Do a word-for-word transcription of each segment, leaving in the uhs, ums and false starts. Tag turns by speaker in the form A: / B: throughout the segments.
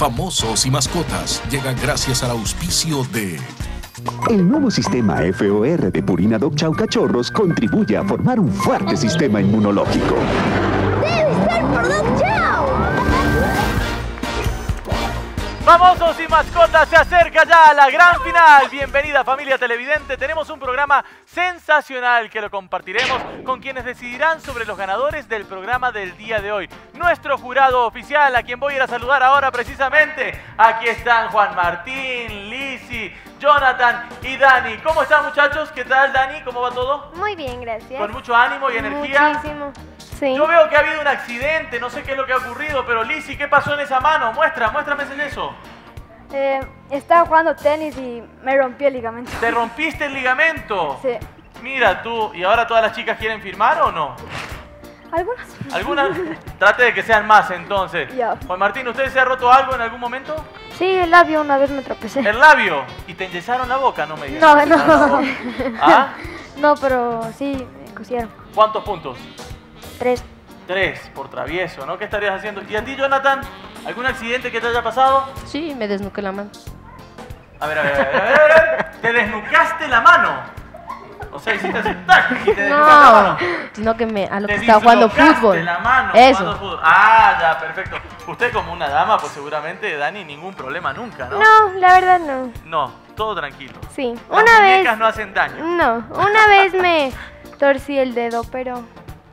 A: Famosos y mascotas llega gracias al auspicio de...
B: El nuevo sistema F O R de Purina Dog Chow Cachorros contribuye a formar un fuerte sistema inmunológico.
C: ¡Debe ser por Dog Chow!
D: Famosos y mascotas, se acerca ya a la gran final. Bienvenida familia televidente, tenemos un programa sensacional que lo compartiremos con quienes decidirán sobre los ganadores del programa del día de hoy. Nuestro jurado oficial, a quien voy a ir a saludar ahora precisamente. Aquí están Juan Martín, Lizzy, Jonathan y Dani. ¿Cómo están muchachos? ¿Qué tal Dani? ¿Cómo va todo?
C: Muy bien, gracias.
D: ¿Con mucho ánimo y energía?
C: Muchísimo, sí.
D: Yo veo que ha habido un accidente, no sé qué es lo que ha ocurrido, pero Lizzy, ¿qué pasó en esa mano? Muestra, muéstrame eso.
E: Eh, estaba jugando tenis y me rompí el ligamento.
D: ¿Te rompiste el ligamento?
E: Sí.
D: Mira tú, ¿y ahora todas las chicas quieren firmar o no?
E: ¿Algunas?
D: ¿Algunas? Trate de que sean más entonces.
E: Ya.
D: Juan Martín, ¿usted se ha roto algo en algún momento?
E: Sí, el labio, una vez me tropecé.
D: ¿El labio? ¿Y te enyesaron la boca? No me digas.
E: No, no.
D: ¿Ah?
E: No, pero sí, me cosieron.
D: ¿Cuántos puntos?
E: Tres.
D: Tres, por travieso, ¿no? ¿Qué estarías haciendo? ¿Y a ti, Jonathan? ¿Algún accidente que te haya pasado?
F: Sí, me desnuqué la mano.
D: A ver, a ver, a ver, a ver, a ver. ¿Te desnucaste la mano? O sea, hiciste así, ¡tac! Y te desnucaste la mano.
F: Sino que me, a lo
D: Te
F: que estaba jugando
D: dislocaste
F: fútbol.
D: la mano
F: Eso.
D: jugando fútbol. Ah, ya, perfecto. Usted como una dama, pues seguramente, Dani, ningún problema nunca, ¿no?
C: No, la verdad no.
D: No, todo tranquilo.
C: Sí,
D: Las
C: una
D: muñecas
C: vez...
D: no hacen daño.
C: No, una vez me torcí el dedo, pero...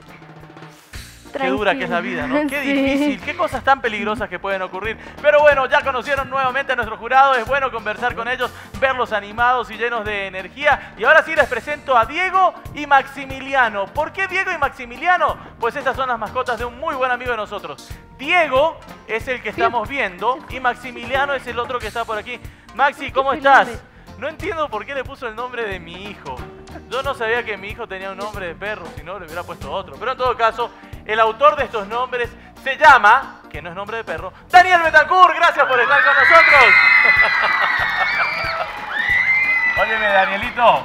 D: Qué dura que es la vida, ¿no? Qué
C: Sí.
D: difícil, qué cosas tan peligrosas que pueden ocurrir. Pero bueno, ya conocieron nuevamente a nuestro jurado, es bueno conversar con ellos, verlos animados y llenos de energía. Y ahora sí les presento a Diego y Maximiliano. ¿Por qué Diego y Maximiliano? Pues estas son las mascotas de un muy buen amigo de nosotros. Diego es el que estamos viendo y Maximiliano es el otro que está por aquí. Maxi, ¿cómo estás? No entiendo por qué le puso el nombre de mi hijo. Yo no sabía que mi hijo tenía un nombre de perro, si no le hubiera puesto otro. Pero en todo caso, el autor de estos nombres se llama, que no es nombre de perro, Daniel Betancourt. Gracias por estar con nosotros. Óyeme, Danielito.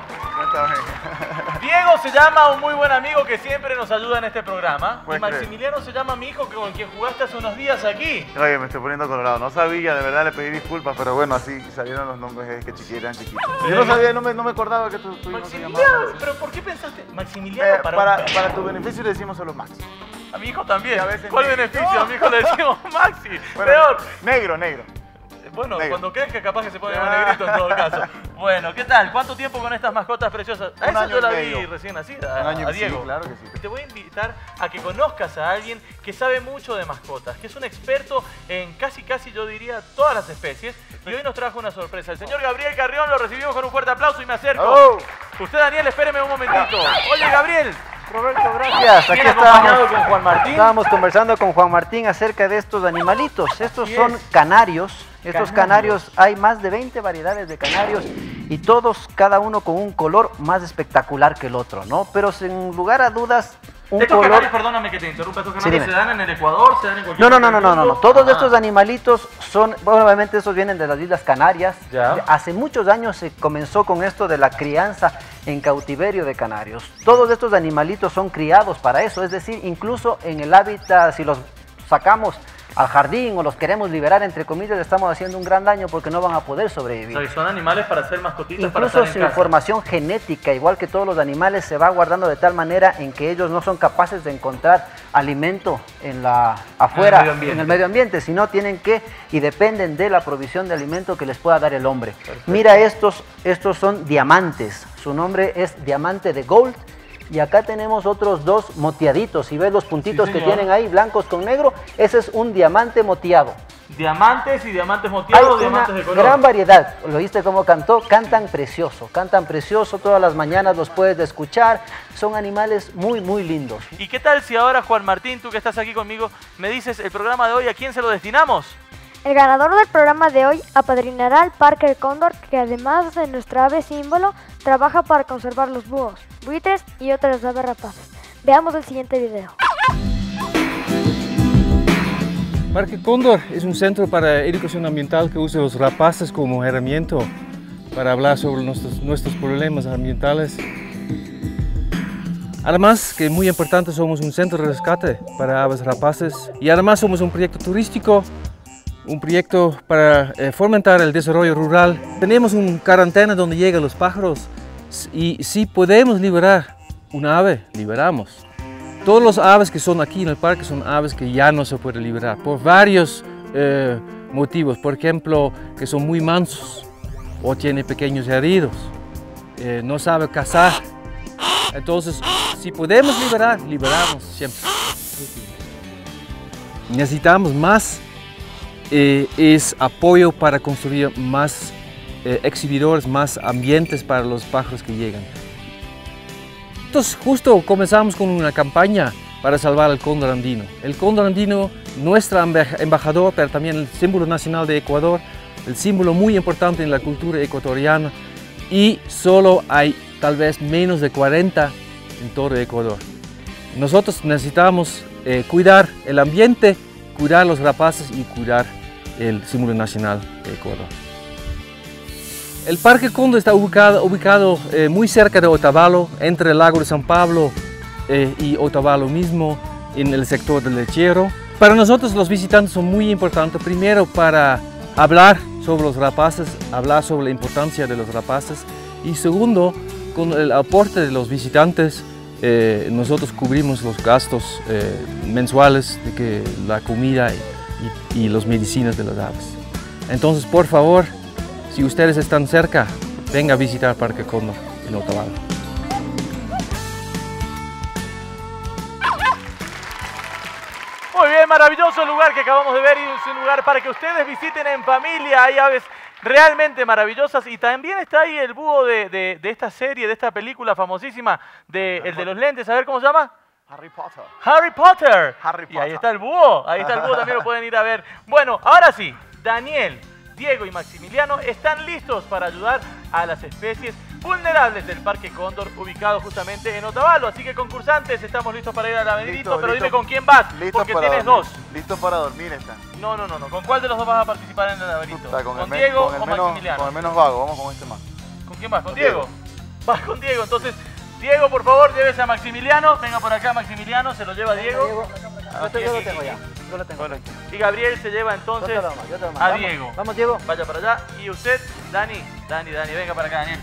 D: Diego se llama un muy buen amigo que siempre nos ayuda en este programa. Y Maximiliano se llama mi hijo con quien jugaste hace unos días aquí.
G: Oye, me estoy poniendo colorado. No sabía, de verdad le pedí disculpas, pero bueno, así salieron los nombres que chiquitos, eran chiquitos. Yo no sabía, no me, no me acordaba que tú, tú
D: Maximiliano, pero ¿por qué pensaste? Maximiliano
G: eh,
D: para,
G: para,
D: un...
G: para tu beneficio le decimos solo Max.
D: A mi hijo también.
G: A veces
D: ¿Cuál
G: negro.
D: beneficio? A mi hijo le decimos Maxi.
G: Bueno,
D: Peor.
G: negro, negro.
D: Bueno,
G: negro.
D: cuando crezca capaz que se pone más negrito en todo caso. Bueno, ¿qué tal? ¿Cuánto tiempo con estas mascotas preciosas? A
G: Un
D: eso
G: año
D: yo la
G: y
D: vi
G: medio.
D: recién nacida,
G: Un año
D: a
G: y-
D: Diego.
G: sí, claro que sí.
D: Te voy a invitar a que conozcas a alguien que sabe mucho de mascotas, que es un experto en casi, casi yo diría todas las especies. Y hoy nos trajo una sorpresa. El señor Gabriel Carrión, lo recibimos con un fuerte aplauso y me acerco.
G: Oh.
D: Usted, Daniel, espéreme un momentito. Oye, Gabriel.
H: Roberto, gracias. Aquí
D: Viene acompañado
H: estábamos,
D: con Juan Martín.
H: estábamos conversando con Juan Martín acerca de estos animalitos. Estos
D: Así
H: son
D: es.
H: canarios. Estos
D: Canarios.
H: canarios, hay más de veinte variedades de canarios y todos, cada uno con un color más espectacular que el otro, ¿no? Pero sin lugar a dudas, un
D: Estos
H: color...
D: canarios, perdóname que te interrumpa, estos canarios
H: dime.
D: se dan en el Ecuador, se dan en cualquier
H: No, no, no,
D: parte
H: no,
D: del
H: no, no, no.
D: mundo?
H: Todos
D: Ah.
H: estos animalitos son, bueno, obviamente estos vienen de las Islas Canarias.
D: Ya.
H: Hace muchos años se comenzó con esto de la crianza en cautiverio de canarios. Todos estos animalitos son criados para eso, es decir, incluso en el hábitat, si los sacamos al jardín o los queremos liberar, entre comillas, le estamos haciendo un gran daño porque no van a poder sobrevivir.
D: O sea, son animales para ser mascotitas, para
H: Incluso
D: estar en
H: su
D: casa.
H: información genética, igual que todos los animales, se va guardando de tal manera en que ellos no son capaces de encontrar alimento en la, afuera,
D: En el medio ambiente.
H: en el medio ambiente, sino tienen que y dependen de la provisión de alimento que les pueda dar el hombre. Mira, estos, estos son diamantes, su nombre es diamante de gold. Y acá tenemos otros dos moteaditos. Si ves los puntitos
D: Sí,
H: que
D: señor.
H: tienen ahí, blancos con negro, ese es un diamante moteado.
D: Diamantes y diamantes
H: Hay
D: moteados,
H: una
D: diamantes de color.
H: gran variedad. ¿Lo viste cómo cantó? Cantan precioso, cantan precioso. Todas las mañanas los puedes escuchar. Son animales muy, muy lindos.
D: ¿Y qué tal si ahora, Juan Martín, tú que estás aquí conmigo, me dices el programa de hoy, ¿a quién se lo destinamos?
E: El ganador del programa de hoy apadrinará al Parker Cóndor, que además de nuestra ave símbolo, trabaja para conservar los búhos, buitres y otras aves rapaces. Veamos el siguiente video.
I: Parque Cóndor es un centro para educación ambiental que usa los rapaces como herramienta para hablar sobre nuestros, nuestros problemas ambientales. Además, que es muy importante, somos un centro de rescate para aves rapaces y además somos un proyecto turístico un proyecto para eh, fomentar el desarrollo rural. Tenemos una cuarentena donde llegan los pájaros y si podemos liberar un ave, liberamos. Todos los aves que son aquí en el parque son aves que ya no se pueden liberar por varios eh, motivos. Por ejemplo, que son muy mansos o tienen pequeños heridos, eh, no saben cazar. Entonces, si podemos liberar, liberamos siempre. Necesitamos más eh, es apoyo para construir más eh, exhibidores, más ambientes para los pájaros que llegan. Entonces, justo comenzamos con una campaña para salvar el cóndor andino. El cóndor andino, nuestro embajador, pero también el símbolo nacional de Ecuador, el símbolo muy importante en la cultura ecuatoriana, y solo hay tal vez menos de cuarenta en todo Ecuador. Nosotros necesitamos eh, cuidar el ambiente, cuidar los rapaces y cuidar el símbolo nacional de Ecuador. El Parque Cóndor está ubicado, ubicado eh, muy cerca de Otavalo, entre el lago de San Pablo eh, y Otavalo mismo, en el sector del lechero. Para nosotros los visitantes son muy importantes, primero para hablar sobre los rapaces, hablar sobre la importancia de los rapaces, y segundo, con el aporte de los visitantes, eh, nosotros cubrimos los gastos eh, mensuales de que la comida y, y, y las medicinas de las aves. Entonces, por favor, si ustedes están cerca, venga a visitar Parque Cóndor en Otavalo.
D: Muy bien, maravilloso lugar que acabamos de ver, y es un lugar para que ustedes visiten en familia. Hay aves realmente maravillosas, y también está ahí el búho de, de, de esta serie, de esta película famosísima, de, el de los lentes, a ver cómo se llama.
G: Harry Potter.
D: Harry Potter.
G: Harry
D: Y ahí
G: Potter.
D: está el búho, ahí está el búho, también lo pueden ir a ver. Bueno, ahora sí, Daniel, Diego y Maximiliano están listos para ayudar a las especies vulnerables del Parque Cóndor, ubicado justamente en Otavalo. Así que, concursantes, estamos listos para ir al laberinto,
G: Listo,
D: pero
G: listo.
D: dime con quién vas,
G: Listo
D: porque
G: para
D: tienes
G: dormir.
D: dos.
G: Listo para dormir están.
D: No, no, no, no. ¿Con cuál de los dos vas a participar en el laberinto?
G: Puta,
D: ¿Con,
G: el men-
D: Diego
G: con el
D: o
G: menos,
D: Maximiliano?
G: Con el menos vago, vamos con este más.
D: ¿Con quién vas? ¿Con
G: Con
D: Diego?
G: Diego.
D: Vas con Diego, entonces, Diego, por favor, llévese a Maximiliano. Venga por acá, Maximiliano, se lo lleva Diego.
H: Yo, te- yo lo tengo ya. Yo lo tengo.
G: Bueno,
D: Y Gabriel se lleva
H: Yo
D: entonces
H: te lo mando, yo te lo mando.
D: a
H: Vamos,
D: Diego.
H: Vamos, Diego.
D: Vaya para allá. Y usted, Dani, Dani, Dani, venga para acá, Daniel.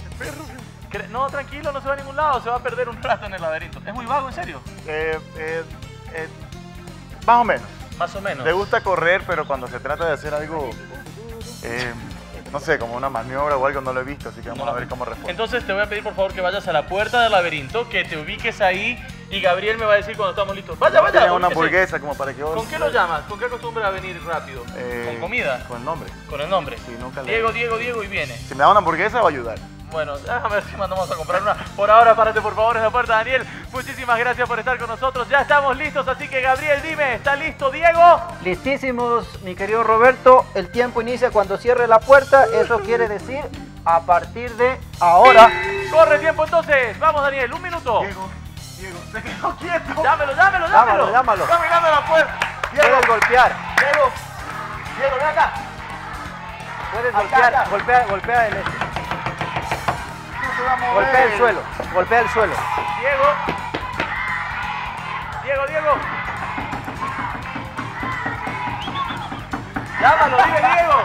D: Cre- No, tranquilo, no se va a ningún lado, se va a perder un rato en el laberinto. ¿Es muy vago, en serio?
G: eh, eh, eh, más o menos.
D: Más o menos.
G: Le gusta correr, pero cuando se trata de hacer algo, eh, no sé, como una maniobra o algo, no lo he visto, así que vamos
D: No.
G: a ver cómo responde.
D: Entonces te voy a pedir por favor que vayas a la puerta del laberinto, que te ubiques ahí, y Gabriel me va a decir cuando estamos listos. Vaya, vaya.
G: Tiene una
D: ubíquese.
G: hamburguesa como para que vos...
D: ¿Con qué lo llamas? ¿Con qué acostumbra a venir rápido?
G: Eh,
D: ¿Con comida?
G: Con el nombre.
D: Con el nombre.
G: Sí, nunca le-
D: Diego, Diego, Diego, y viene.
G: Si me da una hamburguesa, va a ayudar.
D: Bueno, déjame ver si mandamos a comprar una. Por ahora, párate por favor en la puerta, Daniel. Muchísimas gracias por estar con nosotros. Ya estamos listos, así que Gabriel, dime, ¿está listo, Diego?
H: Listísimos, mi querido Roberto. El tiempo inicia cuando cierre la puerta. Eso quiere decir a partir de ahora.
D: Corre tiempo entonces. Vamos, Daniel, un minuto.
G: Diego, Diego, se quedó quieto.
D: Llámelo, llámelo, llámelo.
H: Llámalo, llámalo.
G: Está mirando la puerta. Diego,
H: Puedes golpear.
G: Diego, Diego, ven acá.
H: Puedes
G: Acá,
H: golpear.
G: acá.
H: Golpea, golpea el este.
G: No se va a mover.
H: Golpea el suelo. Golpea el suelo.
D: Diego. Diego, Diego. Llámalo, dime, Diego.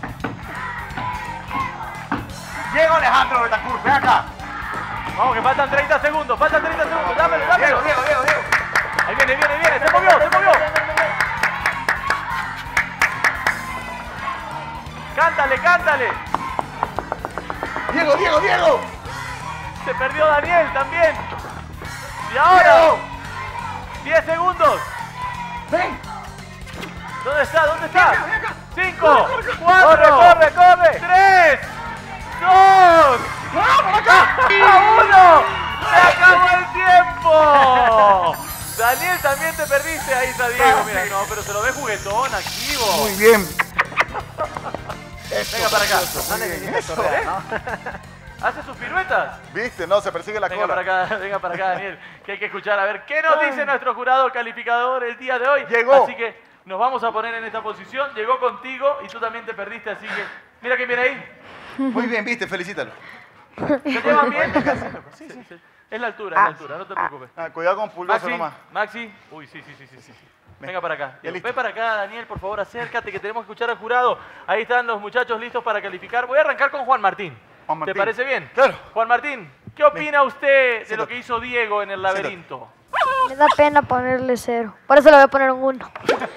G: Diego Alejandro Betancourt, ven acá.
D: Vamos, que faltan treinta segundos, faltan treinta segundos. Llámelo,
G: Diego,
D: llámelo.
G: Diego, Diego, Diego.
D: Ahí viene, viene, viene. Se movió, se movió. Cántale, cántale.
G: Diego, Diego, Diego.
D: Se perdió Daniel también. Y ahora,
G: Diego.
D: diez segundos.
G: Ven.
D: ¿Dónde está? ¿Dónde está? cinco,
H: Corre,
D: cuatro,
H: corre, corre.
D: tres, dos, uno. ¡Se acabó el tiempo! Daniel, también te perdiste. Ahí está Diego. Mira, no, pero se lo ve juguetón, activo.
G: Muy bien.
D: Venga para acá.
H: No necesitas correr, ¿no?
D: Hace sus piruetas.
G: ¿Viste? No, se persigue la
D: Venga
G: cola.
D: para acá, venga para acá, Daniel, que hay que escuchar a ver qué nos dice nuestro jurado calificador el día de hoy.
G: Llegó.
D: Así que nos vamos a poner en esta posición. Llegó contigo y tú también te perdiste, así que mira quién viene ahí.
G: Muy bien, viste, felicítalo.
D: ¿Se llevan bien? Sí, sí, sí. Es la altura, es la altura, no te preocupes.
G: Ah, cuidado con pulgoso
D: Maxi,
G: nomás.
D: Maxi. Uy, sí, sí, sí, sí, sí. Venga para acá.
G: Ya listo.
D: Ve para acá, Daniel, por favor, acércate, que tenemos que escuchar al jurado. Ahí están los muchachos listos para calificar. Voy a arrancar con Juan Martín.
G: Juan Martín.
D: ¿Te parece bien?
G: Claro.
D: Juan Martín, ¿qué opina usted de
G: Siéntate.
D: lo que hizo Diego en el laberinto?
E: Me da pena ponerle cero. Por eso le voy a poner un uno.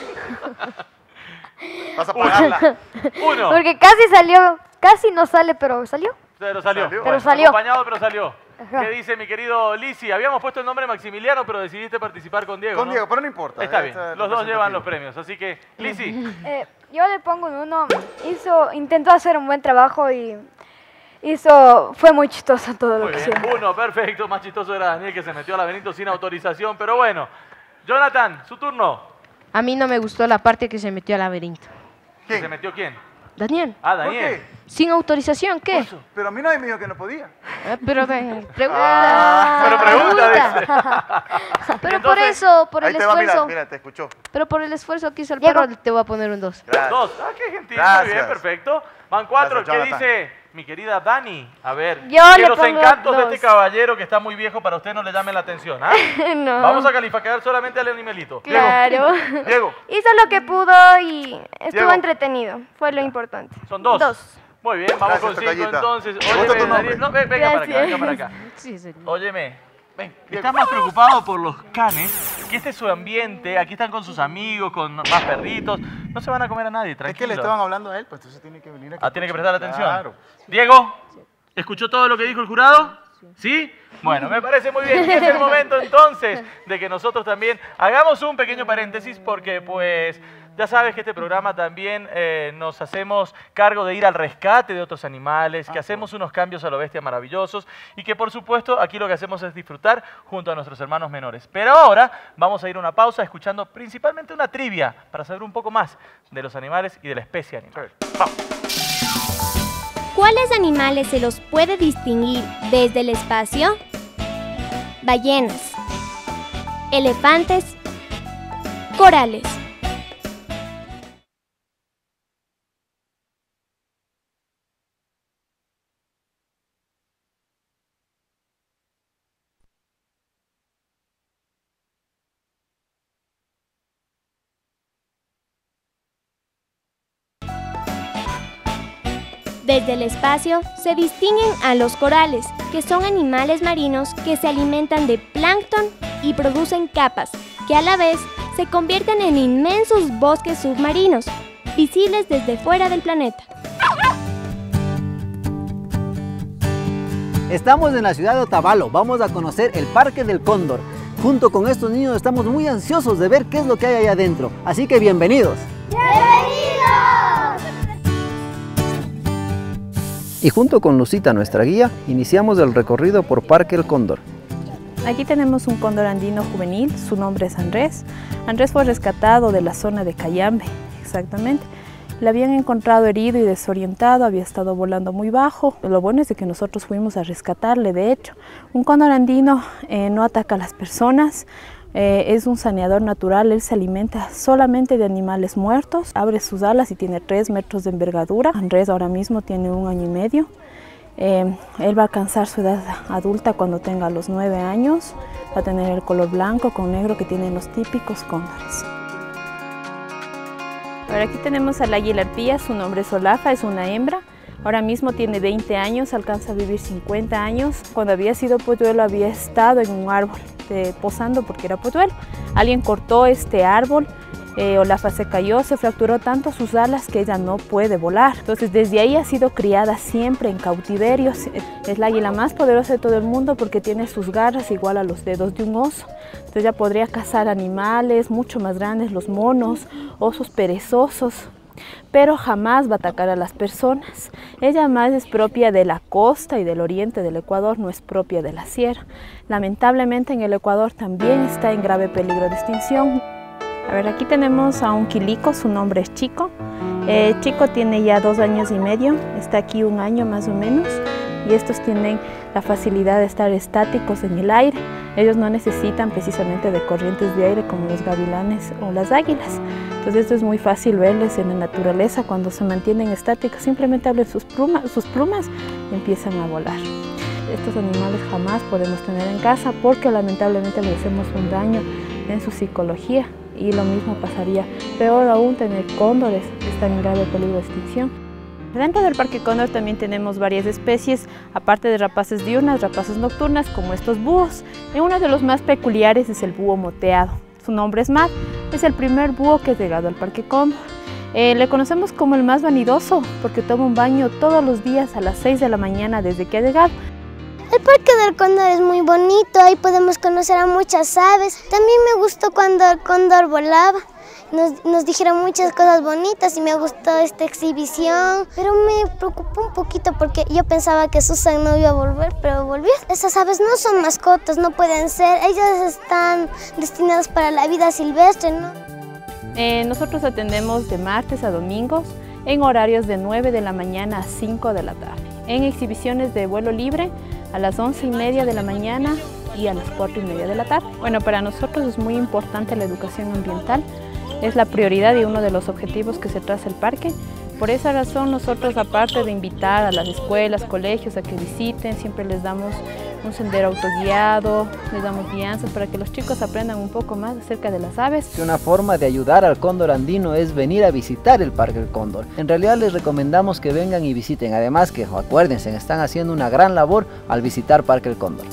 G: Vas a pagarla.
D: Uno.
E: Porque casi salió, casi no sale, pero salió.
D: Pero salió.
G: Salió.
E: Pero salió.
D: Acompañado, pero salió.
E: Ajá.
D: ¿Qué dice mi querido Lisi? Habíamos puesto el nombre de Maximiliano, pero decidiste participar con Diego,
G: Con
D: ¿no?
G: Diego, pero no importa.
D: Está
G: ya
D: bien,
G: está
D: los dos llevan
G: representativo.
D: los premios, así que, Lisi,
C: Eh, yo le pongo un uno. Hizo, intentó hacer un buen trabajo y hizo, fue muy chistoso todo lo
D: muy
C: que
D: bien,
C: hizo.
D: uno, perfecto, más chistoso era Daniel que se metió al laberinto sin autorización, pero bueno. Jonathan, su turno.
F: A mí no me gustó la parte que se metió al laberinto.
G: ¿Quién?
D: ¿Se metió quién?
F: Daniel,
D: Ah,
G: ¿Por
D: Daniel.
G: qué?
F: sin autorización, ¿qué?
D: Eso.
G: Pero a mí nadie me dijo que no podía.
F: Ah, pero Daniel, pregunta.
G: Ah,
D: Pero pregunta,
F: pregunta.
D: dice.
F: Pero
D: Y
F: por
D: entonces,
F: eso, por
G: Ahí
F: el
G: te va, mira,
F: esfuerzo.
G: mira, te escuchó.
F: Pero por el esfuerzo que hizo el
E: Diego.
F: perro, te voy a poner un dos.
G: Gracias.
D: Dos. Ah, qué gentil, muy
G: Gracias.
D: bien, perfecto. Van cuatro.
G: Gracias,
D: ¿Qué
G: Jonathan.
D: dice mi querida Dani? A ver,
C: Yo
D: que
C: le
D: los
C: pongo
D: encantos de
C: dos.
D: este caballero que está muy viejo para usted no le llamen la atención, ¿ah?
C: No.
D: Vamos a calificar solamente al animalito.
C: Claro.
G: Diego,
C: Hizo lo que pudo y estuvo
G: Diego.
C: entretenido. Fue lo importante.
D: Son dos.
C: Dos.
D: Muy bien, vamos
G: Gracias,
D: con cinco
G: tocallita.
D: entonces.
G: Me gusta
D: Óyeme,
G: tu nombre.
D: Daniel, no, ven- venga para acá,
C: Gracias.
D: venga para acá.
F: Sí, señor.
D: Óyeme, ven, está más preocupado por los canes, que este es su ambiente, aquí están con sus amigos, con más perritos, no se van a comer a nadie,
G: es
D: tranquilo.
G: que le estaban hablando a él, pues entonces tiene que venir aquí.
D: Ah, tiene que prestar atención.
G: Claro.
D: Diego, ¿escuchó todo lo que dijo el jurado? ¿Sí? Bueno, me parece muy bien. Y es el momento entonces de que nosotros también hagamos un pequeño paréntesis porque pues ya sabes que este programa también eh, nos hacemos cargo de ir al rescate de otros animales, que hacemos unos cambios a lo bestia maravillosos y que por supuesto aquí lo que hacemos es disfrutar junto a nuestros hermanos menores. Pero ahora vamos a ir a una pausa escuchando principalmente una trivia para saber un poco más de los animales y de la especie animal. Vamos.
J: ¿Cuáles animales se los puede distinguir desde el espacio? Ballenas, elefantes, corales. Desde el espacio se distinguen a los corales, que son animales marinos que se alimentan de plancton y producen capas, que a la vez se convierten en inmensos bosques submarinos, visibles desde fuera del planeta.
H: Estamos en la ciudad de Otavalo, vamos a conocer el Parque del Cóndor. Junto con estos niños estamos muy ansiosos de ver qué es lo que hay allá adentro, así que bienvenidos. Y junto con Lucita, nuestra guía, iniciamos el recorrido por Parque El Cóndor.
K: Aquí tenemos un cóndor andino juvenil, su nombre es Andrés. Andrés fue rescatado de la zona de Cayambe, exactamente. Le habían encontrado herido y desorientado, había estado volando muy bajo. Lo bueno es de que nosotros fuimos a rescatarle, de hecho. Un cóndor andino eh, no ataca a las personas, eh, es un saneador natural, él se alimenta solamente de animales muertos, abre sus alas y tiene tres metros de envergadura. Andrés ahora mismo tiene un año y medio. Eh, él va a alcanzar su edad adulta cuando tenga los nueve años, va a tener el color blanco con negro que tienen los típicos cóndores. Ahora aquí tenemos al águila arpía, su nombre es Olafa, es una hembra. Ahora mismo tiene veinte años, alcanza a vivir cincuenta años. Cuando había sido polluelo había estado en un árbol eh, posando porque era polluelo. Alguien cortó este árbol, eh, Olafa se cayó, se fracturó tanto sus alas que ella no puede volar. Entonces desde ahí ha sido criada siempre en cautiverio. Es la águila más poderosa de todo el mundo porque tiene sus garras igual a los dedos de un oso. Entonces ella podría cazar animales mucho más grandes, los monos, osos perezosos, pero jamás va a atacar a las personas. Ella más es propia de la costa y del oriente del Ecuador, no es propia de la sierra. Lamentablemente en el Ecuador también está en grave peligro de extinción. A ver, aquí tenemos a un quilico, su nombre es Chico. Eh, Chico tiene ya dos años y medio, está aquí un año más o menos, y estos tienen la facilidad de estar estáticos en el aire. Ellos no necesitan precisamente de corrientes de aire como los gavilanes o las águilas. Entonces esto es muy fácil verles en la naturaleza cuando se mantienen estáticos. Simplemente abren sus plumas, sus plumas y empiezan a volar. Estos animales jamás podemos tener en casa porque lamentablemente les hacemos un daño en su psicología. y lo mismo pasaría. Peor aún tener cóndores que están en grave peligro de extinción. Dentro del Parque Cóndor también tenemos varias especies, aparte de rapaces diurnas, rapaces nocturnas, como estos búhos. Y uno de los más peculiares es el búho moteado. Su nombre es Matt, es el primer búho que es llegado al Parque Cóndor. Eh, le conocemos como el más vanidoso porque toma un baño todos los días a las seis de la mañana desde que ha llegado.
L: El Parque del Cóndor es muy bonito, ahí podemos conocer a muchas aves. También me gustó cuando el cóndor volaba, nos, nos dijeron muchas cosas bonitas y me gustó esta exhibición. Pero me preocupó un poquito porque yo pensaba que Susan no iba a volver, pero volvió. Esas aves no son mascotas, no pueden ser, ellas están destinadas para la vida silvestre, ¿no?
K: Eh, nosotros atendemos de martes a domingos en horarios de nueve de la mañana a cinco de la tarde. En exhibiciones de vuelo libre a las once y media de la mañana y a las cuatro y media de la tarde. Bueno, para nosotros es muy importante la educación ambiental. Es la prioridad y uno de los objetivos que se traza el parque. Por esa razón nosotros, aparte de invitar a las escuelas, colegios a que visiten, siempre les damos un sendero autoguiado, les damos guianzas para que los chicos aprendan un poco más acerca de las aves.
H: Una forma de ayudar al cóndor andino es venir a visitar el Parque del Cóndor. En realidad les recomendamos que vengan y visiten, además que acuérdense, están haciendo una gran labor al visitar Parque del Cóndor.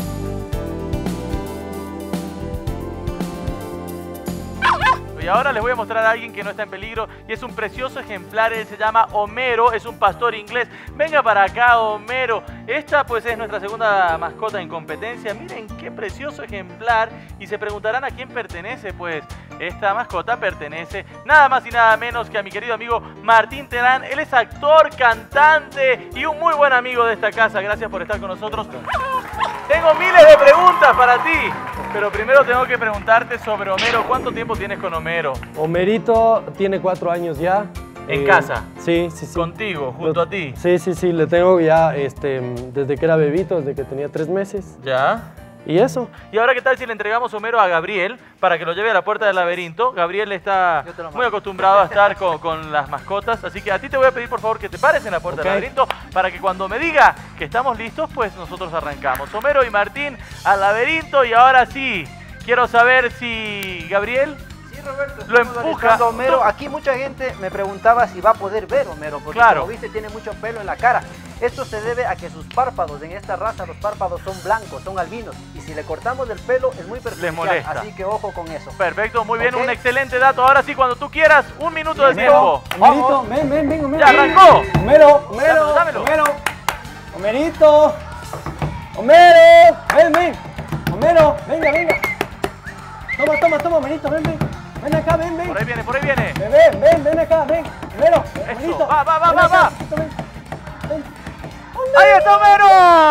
D: Y ahora les voy a mostrar a alguien que no está en peligro y es un precioso ejemplar. Él se llama Homero, es un pastor inglés. Venga para acá, Homero. Esta pues es nuestra segunda mascota en competencia. Miren qué precioso ejemplar. Y se preguntarán a quién pertenece. Pues esta mascota pertenece nada más y nada menos que a mi querido amigo Martín Terán. Él es actor, cantante y un muy buen amigo de esta casa. Gracias por estar con nosotros. Tengo miles de preguntas para ti, pero primero tengo que preguntarte sobre Homero. ¿Cuánto tiempo tienes con Homero?
M: Homerito tiene cuatro años ya.
D: ¿En
M: eh,
D: casa?
M: Sí, sí, sí.
D: ¿Contigo, junto
M: Lo,
D: a ti?
M: Sí, sí, sí, le tengo ya este, desde que era bebito, desde que tenía tres meses.
D: ¿Ya?
M: ¿Y eso?
D: ¿Y ahora qué tal si le entregamos Homero a Gabriel para que lo lleve a la puerta del laberinto? Gabriel está muy acostumbrado a estar con, con las mascotas, así que a ti te voy a pedir por favor que te pares en la puerta
M: Okay.
D: del laberinto para que cuando me diga que estamos listos, pues nosotros arrancamos. Homero y Martín al laberinto y ahora sí, quiero saber si Gabriel...
H: Roberto,
D: lo empuja.
H: A Homero. Aquí mucha gente me preguntaba si va a poder ver Homero, porque
D: claro,
H: como viste tiene mucho pelo en la cara. Esto se debe a que sus párpados, en esta raza los párpados son blancos, son albinos, y si le cortamos el pelo es muy perjudicial,
D: molesta.
H: así que ojo con eso.
D: Perfecto, muy bien,
H: Okay.
D: un excelente dato. Ahora sí, cuando tú quieras, un minuto de tiempo.
M: Homerito, ven, ven, ven, Homero.
D: ¡Ya arrancó!
M: Homero, Homero,
D: Dámelo, dámelo.
M: Homero, Homerito, Homero, ven, ven, Homero, venga, venga. Toma, toma, toma, Homerito, ven, ven. Ven acá, ven, ven.
D: Por ahí viene, por ahí viene.
M: Ven, ven, ven, ven acá, ven. Homero,
D: Eso, va, va, va, va, va.
M: Ven.
D: ¡Ahí está Homero!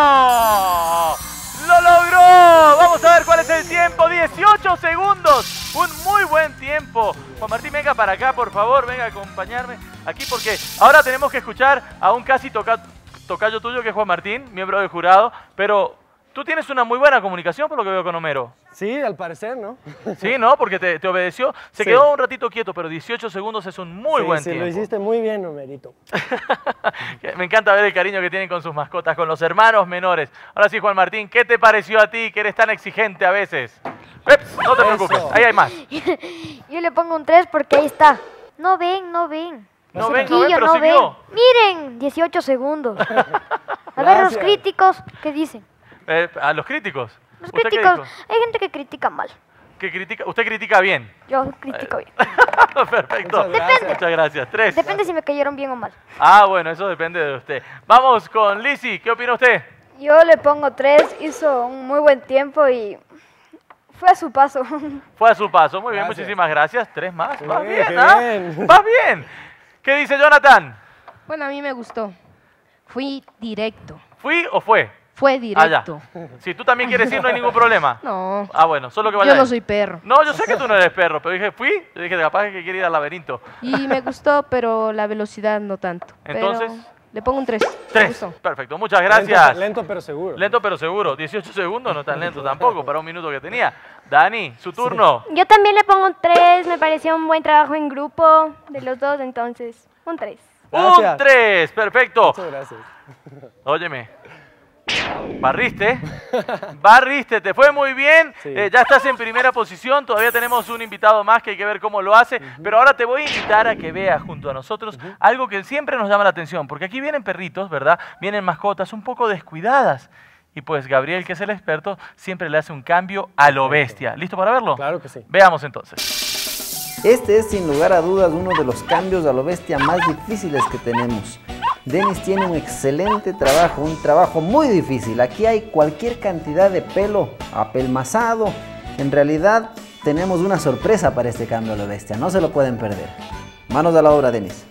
D: ¡Lo logró! Vamos a ver cuál es el tiempo. dieciocho segundos. Un muy buen tiempo. Juan Martín, venga para acá, por favor. Venga a acompañarme aquí porque ahora tenemos que escuchar a un casi toca, tocayo tuyo que es Juan Martín, miembro del jurado. Pero tú tienes una muy buena comunicación por lo que veo con Homero.
M: Sí, al parecer, ¿no?
D: Sí, ¿no? Porque te, te obedeció. Se
M: Sí.
D: quedó un ratito quieto, pero dieciocho segundos es un muy
M: sí,
D: buen
M: sí,
D: tiempo.
M: lo hiciste muy bien, Homerito.
D: Me encanta ver el cariño que tienen con sus mascotas, con los hermanos menores. Ahora sí, Juan Martín, ¿qué te pareció a ti que eres tan exigente a veces? Peps, no te preocupes,
E: Eso.
D: ahí hay más.
E: Yo le pongo un tres porque ahí está. No ven, no ven.
D: No
E: Ese
D: ven, no ven,
E: chiquillo
D: pero sí vio.
E: Miren, dieciocho segundos. A ver, los
D: Gracias.
E: críticos, ¿qué dicen?
D: Eh, a los críticos.
E: Los
D: ¿Usted qué
E: críticos,
D: dijo?
E: hay gente que critica mal.
D: ¿Qué critica? Usted critica bien.
E: Yo critico bien.
D: Perfecto.
E: Muchas gracias.
D: Muchas gracias. Tres.
E: Depende si me cayeron bien o mal.
D: Ah, bueno, eso depende de usted. Vamos con Lizzy. ¿Qué opina usted?
C: Yo le pongo tres, hizo un muy buen tiempo y fue a su paso.
D: Fue a su paso. Muy bien,
C: Gracias.
D: muchísimas gracias. Tres más. Va
C: Sí,
D: bien,
C: qué
D: ¿ah?
C: bien.
D: Va bien. ¿Qué dice Jonathan?
F: Bueno, a mí me gustó. Fui directo.
D: ¿Fui o fue?
F: Fue
D: Ah,
F: directo.
D: ya. Si tú también quieres ir, no hay ningún problema.
F: No.
D: Ah, bueno, solo que vaya.
F: Yo no
D: él.
F: soy perro.
D: No, yo sé que tú no eres perro, pero dije, fui. Yo dije, capaz que quiere ir al laberinto.
F: Y me gustó, pero la velocidad no tanto.
D: Entonces,
F: Pero le pongo un tres. Me
D: tres.
F: gustó.
D: Perfecto, muchas gracias.
M: Lento, lento pero seguro.
D: Lento pero seguro. dieciocho segundos, no tan lento tampoco, para un minuto que tenía. Dani, su turno.
J: Yo también le pongo un tres, me pareció un buen trabajo en grupo de los dos, entonces un tres.
D: Un tres, perfecto.
M: Muchas gracias.
D: Óyeme, Barriste, barriste, te fue muy bien,
M: Sí.
D: eh, ya estás en primera posición, todavía tenemos un invitado más que hay que ver cómo lo hace, uh-huh. pero ahora te voy a invitar a que veas junto a nosotros uh-huh. algo que siempre nos llama la atención, porque aquí vienen perritos, ¿verdad? Vienen mascotas un poco descuidadas. Y pues Gabriel, que es el experto, siempre le hace un cambio a lo bestia. ¿Listo para verlo?
M: Claro que sí.
D: Veamos entonces.
H: Este es sin lugar a dudas uno de los cambios a lo bestia más difíciles que tenemos. Dennis tiene un excelente trabajo, un trabajo muy difícil. Aquí hay cualquier cantidad de pelo apelmazado. En realidad tenemos una sorpresa para este cambio a lo bestia, no se lo pueden perder. Manos a la obra, Dennis.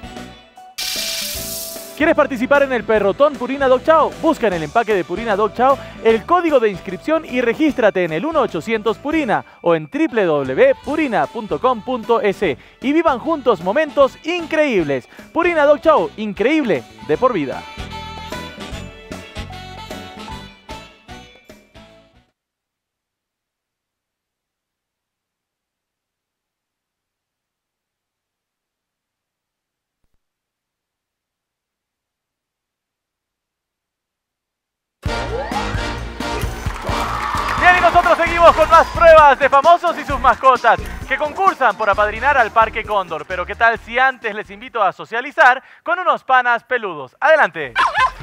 D: ¿Quieres participar en el Perrotón Purina Dog Chow? Busca en el empaque de Purina Dog Chow el código de inscripción y regístrate en el uno ochocientos Purina o en w w w punto purina punto com punto es y vivan juntos momentos increíbles. Purina Dog Chow, increíble de por vida. Bien, y nosotros seguimos con más pruebas de famosos y sus mascotas que concursan por apadrinar al Parque Cóndor. Pero ¿qué tal si antes les invito a socializar con unos panas peludos? ¡Adelante!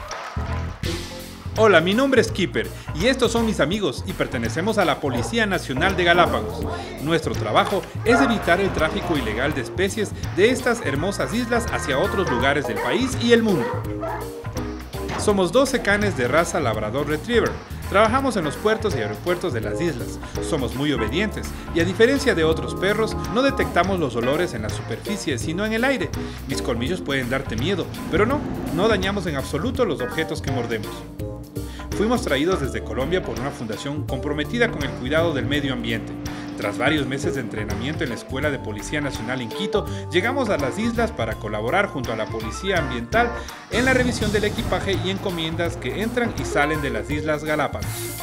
N: Hola, mi nombre es Kipper y estos son mis amigos y pertenecemos a la Policía Nacional de Galápagos. Nuestro trabajo es evitar el tráfico ilegal de especies de estas hermosas islas hacia otros lugares del país y el mundo. Somos doce canes de raza Labrador Retriever. Trabajamos en los puertos y aeropuertos de las islas. Somos muy obedientes y a diferencia de otros perros, no detectamos los olores en la superficie, sino en el aire. Mis colmillos pueden darte miedo, pero no, no dañamos en absoluto los objetos que mordemos. Fuimos traídos desde Colombia por una fundación comprometida con el cuidado del medio ambiente. Tras varios meses de entrenamiento en la Escuela de Policía Nacional en Quito, llegamos a las islas para colaborar junto a la Policía Ambiental en la revisión del equipaje y encomiendas que entran y salen de las Islas Galápagos.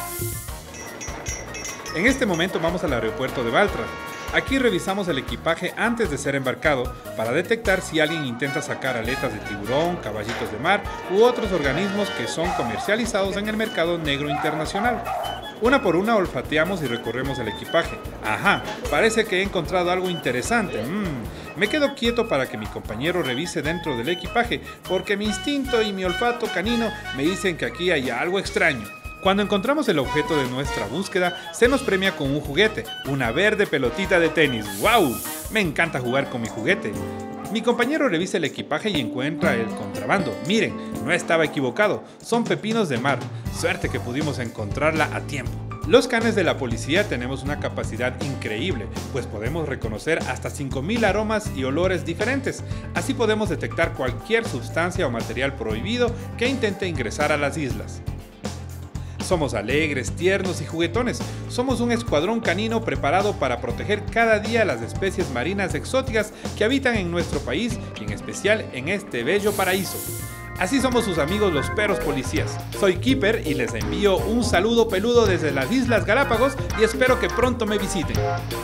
N: En este momento vamos al aeropuerto de Baltra. Aquí revisamos el equipaje antes de ser embarcado para detectar si alguien intenta sacar aletas de tiburón, caballitos de mar u otros organismos que son comercializados en el mercado negro internacional. Una por una olfateamos y recorremos el equipaje. Ajá, parece que he encontrado algo interesante. Mm. Me quedo quieto para que mi compañero revise dentro del equipaje, porque mi instinto y mi olfato canino me dicen que aquí hay algo extraño. Cuando encontramos el objeto de nuestra búsqueda, se nos premia con un juguete, una verde pelotita de tenis. ¡Wow! Me encanta jugar con mi juguete. Mi compañero revisa el equipaje y encuentra el contrabando. Miren, no estaba equivocado, son pepinos de mar. Suerte que pudimos encontrarla a tiempo. Los canes de la policía tenemos una capacidad increíble, pues podemos reconocer hasta cinco mil aromas y olores diferentes. Así podemos detectar cualquier sustancia o material prohibido que intente ingresar a las islas. Somos alegres, tiernos y juguetones. Somos un escuadrón canino preparado para proteger cada día las especies marinas exóticas que habitan en nuestro país y en especial en este bello paraíso. Así somos sus amigos los perros policías. Soy Kipper y les envío un saludo peludo desde las Islas Galápagos y espero que pronto me visiten.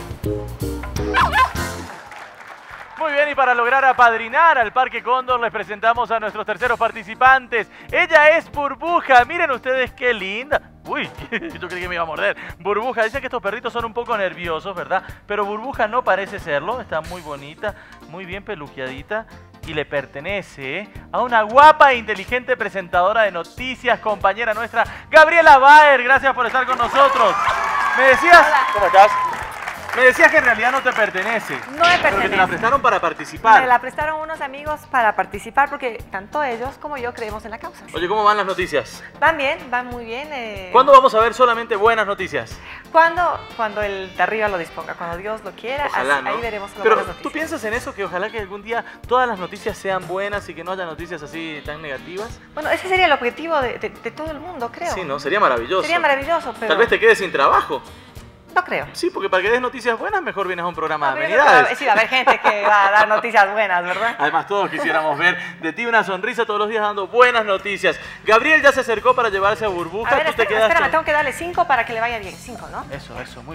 D: Muy bien, y para lograr apadrinar al Parque Cóndor les presentamos a nuestros terceros participantes. Ella es Burbuja, miren ustedes qué linda. Uy, yo creí que me iba a morder. Burbuja, dice que estos perritos son un poco nerviosos, ¿verdad? Pero Burbuja no parece serlo, está muy bonita, muy bien peluqueadita y le pertenece a una guapa e inteligente presentadora de noticias, compañera nuestra, Gabriela Baer. Gracias por estar con nosotros. Me decías... Hola. ¿Cómo estás? Me decías que en realidad no te pertenece.
O: No me pertenece.
D: Pero que te la prestaron para participar.
O: Me la prestaron unos amigos para participar porque tanto ellos como yo creemos en la causa.
D: Oye, ¿cómo van las noticias?
O: Van bien, van muy bien. Eh...
D: ¿Cuándo vamos a ver solamente buenas noticias?
O: Cuando, cuando el de arriba lo disponga, cuando Dios lo quiera,
D: ojalá,
O: así,
D: ¿no?
O: ahí veremos las
D: Pero
O: buenas noticias.
D: ¿tú piensas en eso? Que ojalá que algún día todas las noticias sean buenas y que no haya noticias así tan negativas.
O: Bueno, ese sería el objetivo de, de, de todo el mundo, creo.
D: Sí, ¿no? Sería maravilloso.
O: Sería maravilloso, pero...
D: Tal vez te quedes sin trabajo.
O: No creo.
D: Sí, porque para que des noticias buenas, mejor vienes a un programa
O: no,
D: de amenidades.
O: Sí, va a haber gente que va a dar noticias buenas, ¿verdad?
D: Además, todos quisiéramos ver de ti una sonrisa todos los días dando buenas noticias. Gabriel ya se acercó para llevarse a Burbuja.
O: A ver,
D: Tú
O: espera,
D: te quedaste...
O: espérame, tengo que darle cinco para que le vaya bien. Cinco, ¿no?
D: Eso, eso, muy bien.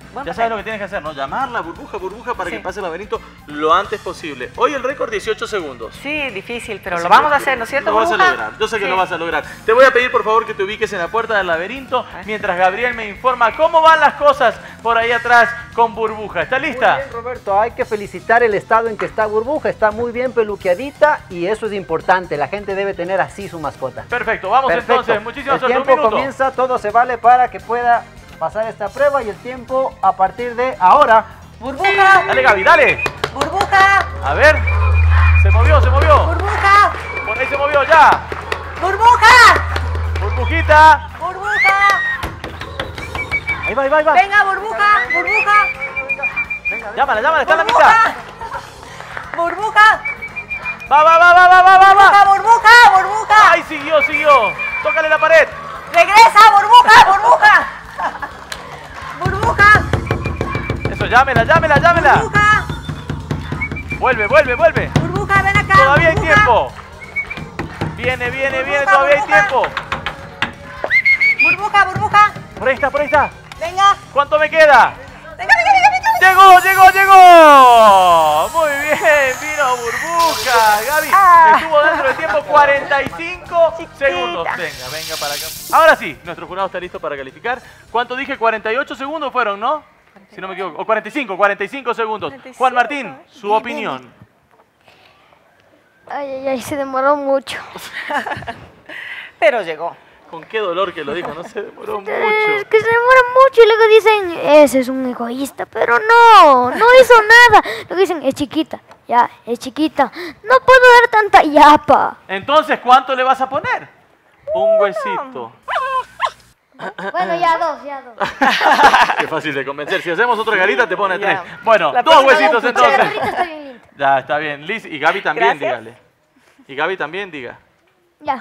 D: Ya sabes lo que tienes que hacer, ¿no? Llamarla, burbuja, burbuja, para sí. que pase el laberinto lo antes posible. Hoy el récord dieciocho segundos.
O: Sí, difícil, pero Así lo vamos a hacer, ¿no es cierto,
D: Lo vas
O: burbuja?
D: a lograr, yo sé que
O: sí.
D: lo vas a lograr. Te voy a pedir, por favor, que te ubiques en la puerta del laberinto mientras Gabriel me informa cómo van las cosas por ahí atrás con Burbuja. ¿Está lista?
H: Muy bien, Roberto. Hay que felicitar el estado en que está Burbuja. Está muy bien peluqueadita y eso es importante. La gente debe tener así su mascota.
D: Perfecto, vamos
H: Perfecto.
D: entonces. Muchísimas
H: gracias. El tiempo comienza, todo se vale para que pueda pasar esta prueba y el tiempo a partir de ahora.
O: ¡Burbuja!
D: Dale, Gaby, dale.
O: ¡Burbuja!
D: A ver. Se movió, se movió.
O: ¡Burbuja!
D: Por ahí se movió ya.
O: ¡Burbuja!
D: ¡Burbujita!
O: ¡Burbuja!
D: Ahí va, ahí va, ahí va.
O: Venga, burbuja, burbuja.
D: Venga, llámala, llámala, está en la mitad.
O: Burbuja.
D: Va, va, va, va, va, va, va.
O: Burbuja, burbuja, burbuja.
D: Ay, siguió, siguió. Tócale la pared.
O: Regresa, burbuja, burbuja. Burbuja.
D: Eso, llámela, llámela, llámela.
O: Burbuja.
D: Vuelve, vuelve, vuelve.
O: Burbuja, ven acá.
D: Todavía
O: burbuja.
D: hay tiempo. Viene, viene,
O: burbuja,
D: viene, todavía
O: burbuja.
D: hay tiempo.
O: Burbuja, burbuja.
D: Por ahí está, por ahí está.
O: Venga.
D: ¿Cuánto me queda?
O: Venga, venga, venga, venga.
D: ¡Llegó, llegó, llegó! Muy bien, vino Burbuja. Gaby,
O: Ah.
D: estuvo dentro del tiempo cuarenta y cinco segundos. Venga, venga para acá. Ahora sí, nuestro jurado está listo para calificar. ¿Cuánto dije? cuarenta y ocho segundos fueron, ¿no? Si no me equivoco. O cuarenta y cinco, cuarenta y cinco segundos.
O: cuarenta y cinco.
D: Juan Martín, su opinión.
E: Ay, ay, ay, se demoró mucho.
O: Pero llegó.
D: Con qué dolor que lo dijo, no se demoró mucho.
E: Es que se demora mucho y luego dicen, ese es un egoísta, pero no, no hizo nada. Luego dicen, es chiquita, ya, es chiquita. No puedo dar tanta yapa.
D: Entonces, ¿cuánto le vas a poner? Un huesito.
E: Bueno, ya dos, ya dos.
D: Qué fácil de convencer. Si hacemos otra garita, te pone tres.
O: Ya.
D: Bueno,
O: La
D: dos
O: próxima
D: huesitos
O: un
D: entonces.
E: La garrita está bien linda.
D: Ya, está bien. Liz y Gaby también,
O: Gracias.
D: dígale. Y Gaby también, diga.
E: Ya.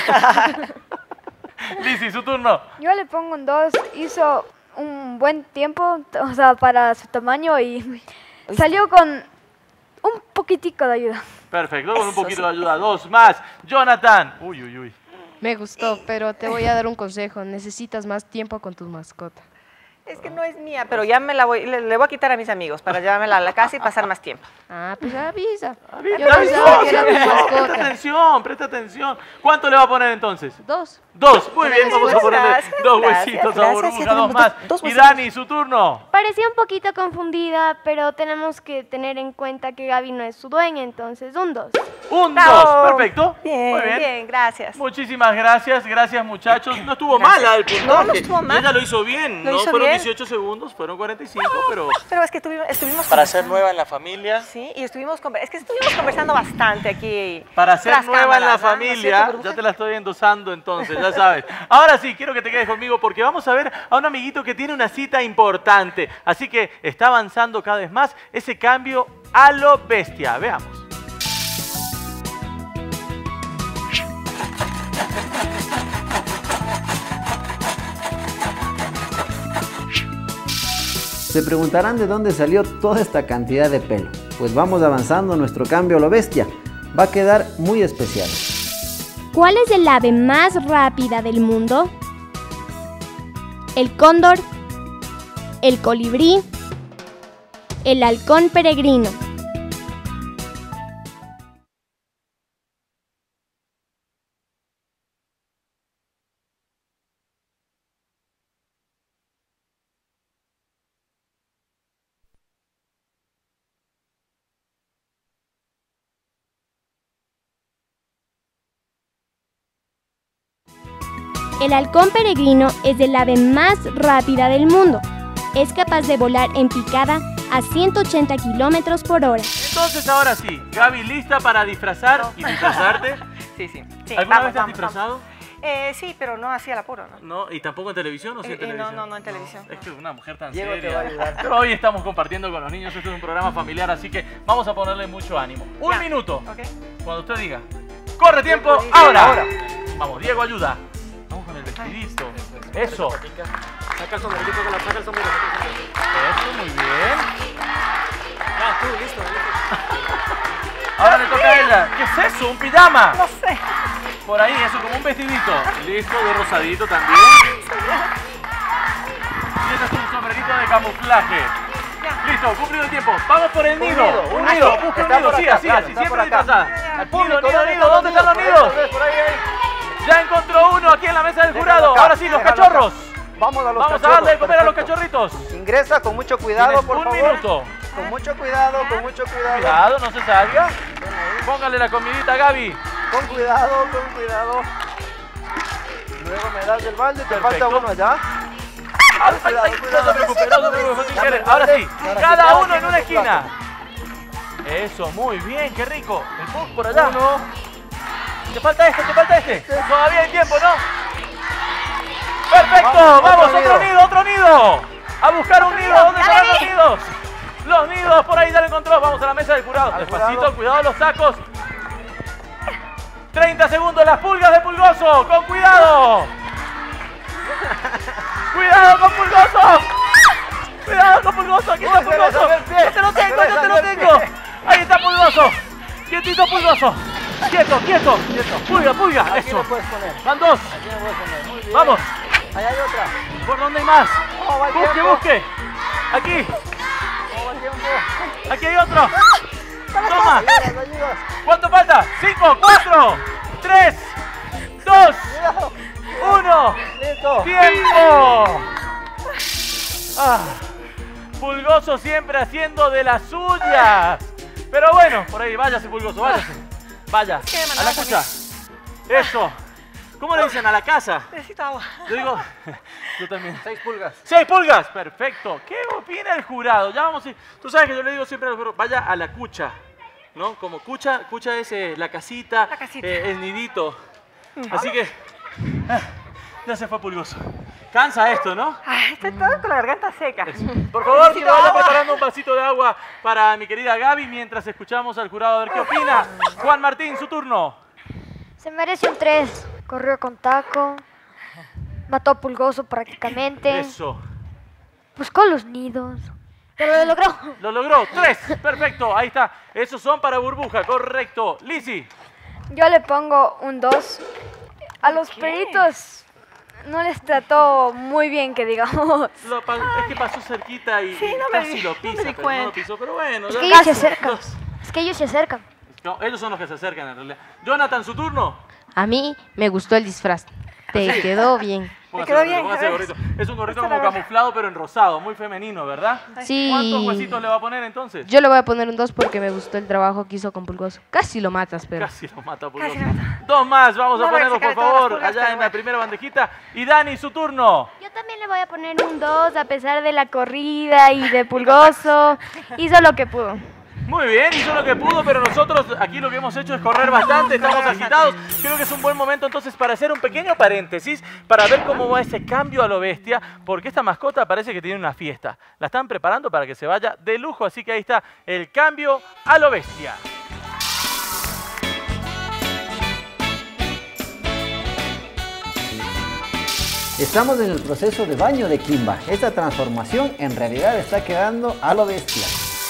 D: Liz, y su turno.
C: Yo le pongo un dos. Hizo un buen tiempo, o sea, para su tamaño y salió con un poquitico de ayuda.
D: Perfecto, con un
O: Eso
D: poquito
O: sí.
D: de ayuda. Dos más. Jonathan. Uy, uy, uy.
F: Me gustó, pero te voy a dar un consejo. Necesitas más tiempo con tu mascota.
O: Es que no es mía, pero ya me la voy, le, le voy a quitar a mis amigos para llevármela a la casa y pasar más tiempo.
F: Ah, pues avisa.
D: Avisa,
F: Yo pensaba que era tu
D: Presta
F: mascota.
D: atención, presta atención. ¿Cuánto le va a poner entonces?
F: Dos.
D: Dos. Muy bien, vamos a
O: Gracias,
D: ponerle
O: gracias,
D: dos
O: gracias,
D: huesitos a
O: gracias,
D: Burbuja,
O: ya
D: dos
O: tenemos
D: más.
O: dos- dos
D: Y
O: huesitos.
D: Dani, su turno.
J: Parecía un poquito confundida, pero tenemos que tener en cuenta que Gaby no es su dueña, entonces un dos.
D: Un
O: Bravo.
D: dos. Perfecto.
O: Bien,
D: Muy
O: bien,
D: bien.
O: gracias.
D: Muchísimas gracias, gracias muchachos. No estuvo
O: Gracias.
D: mala el puntaje.
O: No, no estuvo mal.
D: Ella lo hizo bien.
O: Lo
D: no
O: hizo
D: fueron
O: bien.
D: dieciocho segundos, fueron cuarenta y cinco, pero
O: Pero es que estuvimos, estuvimos
D: para ser
O: conversando.
D: nueva en la familia,
O: Sí, y estuvimos, conver- es que estuvimos conversando bastante aquí.
D: para ser
O: tras
D: nueva en la
O: cámaras, ¿no? ¿No es
D: familia,
O: cierto, Burbuja?
D: ya te la estoy endosando entonces, ya sabes. Ahora sí, quiero que te quedes conmigo porque vamos a ver a un amiguito que tiene una cita importante. Así que está avanzando cada vez más ese cambio a lo bestia. Veamos.
H: Se preguntarán de dónde salió toda esta cantidad de pelo. Pues vamos avanzando nuestro cambio a lo bestia. Va a quedar muy especial.
J: ¿Cuál es el ave más rápida del mundo? El cóndor, el colibrí, el halcón peregrino. El halcón peregrino es el ave más rápida del mundo. Es capaz de volar en picada a ciento ochenta kilómetros por hora.
D: Entonces ahora sí, Gaby, ¿lista para disfrazar y disfrazarte?
O: Sí, sí. sí
D: ¿Alguna
O: vamos,
D: vez te has
O: vamos,
D: disfrazado?
O: vamos. Eh, sí, pero no así al apuro, ¿no?
D: No, y tampoco en televisión, ¿o sí en
O: Eh, eh,
D: televisión?
O: no, no, no en televisión.
D: Es que una mujer tan
H: Diego te
D: seria.
H: va a ayudar.
D: Pero hoy estamos compartiendo con los niños, esto es un programa familiar, así que vamos a ponerle mucho ánimo. Un
O: Ya.
D: minuto,
O: Ok.
D: cuando usted diga. ¡Corre tiempo!
H: Tiempo,
D: ¡Ahora!
H: ahora.
D: Vamos, Diego, ayuda. Vamos con el vestidito. Eso.
M: Saca el sombrerito, saca el sombrero.
D: Eso, muy bien.
M: Ya, tú, listo, listo.
D: Ahora le toca a ella. ¿Qué es eso? ¿Un pijama?
O: No sé.
D: Por ahí, eso, como un vestidito. Listo, de rosadito también. Tienes un sombrerito de de camuflaje. Listo, cumplido el tiempo. Vamos por el
H: Un
D: nido.
H: nido,
D: Un
H: un
D: nido.
H: nido.
D: Busca un
H: Está
D: nido.
H: por
D: Siga,
H: acá,
D: siga.
H: claro,
D: Si
H: está
D: siempre
H: por acá.
D: disfrazada.
H: Al
D: Nido,
H: público,
D: nido,
H: ¿dónde
D: nido.
H: está?
D: ¿Dónde están los
H: Por ahí,
D: nidos?
H: por ahí, por ahí, ahí.
D: Ya encontró uno aquí en la mesa del
H: Déjalo
D: jurado.
H: acá,
D: Ahora sí, los
H: déjalo
D: cachorros.
H: acá. Vamos a los
D: Vamos a
H: cachorros,
D: darle de comer a los
H: perfecto.
D: cachorritos.
H: Ingresa con mucho cuidado,
D: Tienes
H: por
D: un
H: favor.
D: minuto.
H: Con mucho cuidado, con mucho cuidado.
D: Cuidado, no se salga. Póngale la comidita a Gaby.
H: Con cuidado, con cuidado. Luego me das el balde, te
D: Perfecto.
H: falta uno allá.
D: Ay, ay, ay, no se preocupe, no se preocupe, fue sin querer. Ahora sí, cada uno en una esquina. Eso, muy bien, qué rico. El puck por allá.
H: Uno.
D: Te falta este, te falta este. Todavía hay tiempo, ¿no? Perfecto,
H: Vamos,
D: vamos,
H: otro
D: otro
H: nido.
D: nido, otro nido. A buscar un nido, ¿dónde están los nidos? Los nidos, por ahí ya lo encontró. Vamos a la mesa del jurado. Despacito, cuidado los sacos. treinta segundos, las pulgas de Pulgoso. Con cuidado. Cuidado con Pulgoso. Cuidado con Pulgoso. Aquí está Pulgoso. Yo te lo tengo, yo te lo tengo. Ahí está Pulgoso. Quietito Pulgoso. Quieto, quieto. Pulga, pulga.
H: Aquí
D: Eso.
H: lo puedes poner.
D: Van dos.
H: Aquí lo puedes poner. Muy bien.
D: Vamos.
H: Ahí hay otra.
D: ¿Por dónde hay más?
H: ¿Cómo va el
D: Busque,
H: tiempo?
D: busque. Aquí.
H: ¿Cómo va el tiempo?
D: Aquí hay otro. Toma.
H: Ayudas, ayudas.
D: ¿Cuánto falta? Cinco, cuatro, tres, dos, uno.
H: Listo.
D: ¡Tiempo! Ah, Pulgoso siempre haciendo de las suyas. Pero bueno, por ahí, váyase Pulgoso, váyase. Vaya, a la cucha. Eso. ¿Cómo le dicen? A la casa.
O: Necesito agua.
D: Yo digo, yo también.
H: Seis pulgas.
D: ¡Seis pulgas! Perfecto. ¿Qué opina el jurado? Ya vamos a ir. Tú sabes que yo le digo siempre al jurado, vaya a la cucha. ¿No? Como cucha, cucha es eh, la casita,
O: La casita.
D: eh, el nidito. Así que, ah, ya se fue Pulgoso. Cansa esto, ¿no?
O: Ay, estoy todo con la garganta seca.
D: Por favor, que
O: Necesito
D: vaya
O: agua.
D: preparando un vasito de agua para mi querida Gaby mientras escuchamos al jurado a ver qué opina. Juan Martín, su turno.
E: Se merece un tres. Corrió con taco. Mató a Pulgoso prácticamente.
D: Eso.
E: Buscó los nidos. Pero lo logró.
D: Lo logró. Tres. Perfecto. Ahí está. Esos son para Burbuja. Correcto. Lizzy.
C: Yo le pongo un dos. A los peritos no les trató muy bien, que digamos.
D: Lo pa- es que pasó cerquita y,
C: Sí,
D: y
C: no me
D: casi
C: di-
D: lo
C: no me
D: pisa,
C: di
D: pero no
C: cuenta.
D: lo pisó. Pero bueno.
E: Es
D: ya-
E: que ellos se
D: casi.
E: acercan. Es que ellos se acercan.
D: No, ellos son los que se acercan en realidad. Jonathan, su turno.
F: A mí me gustó el disfraz. Te
D: ¿Ah, sí?
F: quedó bien.
D: Póngase
O: quedó
D: el gorrito,
O: bien,
D: póngase el
O: a ver.
D: gorrito. Es un gorrito
O: Esta
D: como
O: la verdad.
D: camuflado, pero en rosado. Muy femenino, ¿verdad?
F: Sí.
D: ¿Cuántos huesitos le va a poner entonces?
F: Yo le voy a poner un dos porque me gustó el trabajo que hizo con Pulgoso. Casi lo matas, pero...
D: Casi lo mata Pulgoso.
O: Casi lo mata.
D: Dos más, vamos
O: No
D: a
O: voy a
D: ponerlos, por
O: sacar todas las
D: favor,
O: pulgas,
D: allá
O: pero
D: en la
O: bueno.
D: primera bandejita. Y Dani, su turno.
J: Yo también le voy a poner un dos a pesar de la corrida y de Pulgoso. Hizo lo que pudo.
D: Muy bien, hizo lo que pudo, pero nosotros aquí lo que hemos hecho es correr bastante, estamos agitados. Creo que es un buen momento entonces para hacer un pequeño paréntesis, para ver cómo va ese cambio a lo bestia, porque esta mascota parece que tiene una fiesta. La están preparando para que se vaya de lujo, así que ahí está el cambio a lo bestia.
H: Estamos en el proceso de baño de Kimba. Esta transformación en realidad está quedando a lo bestia.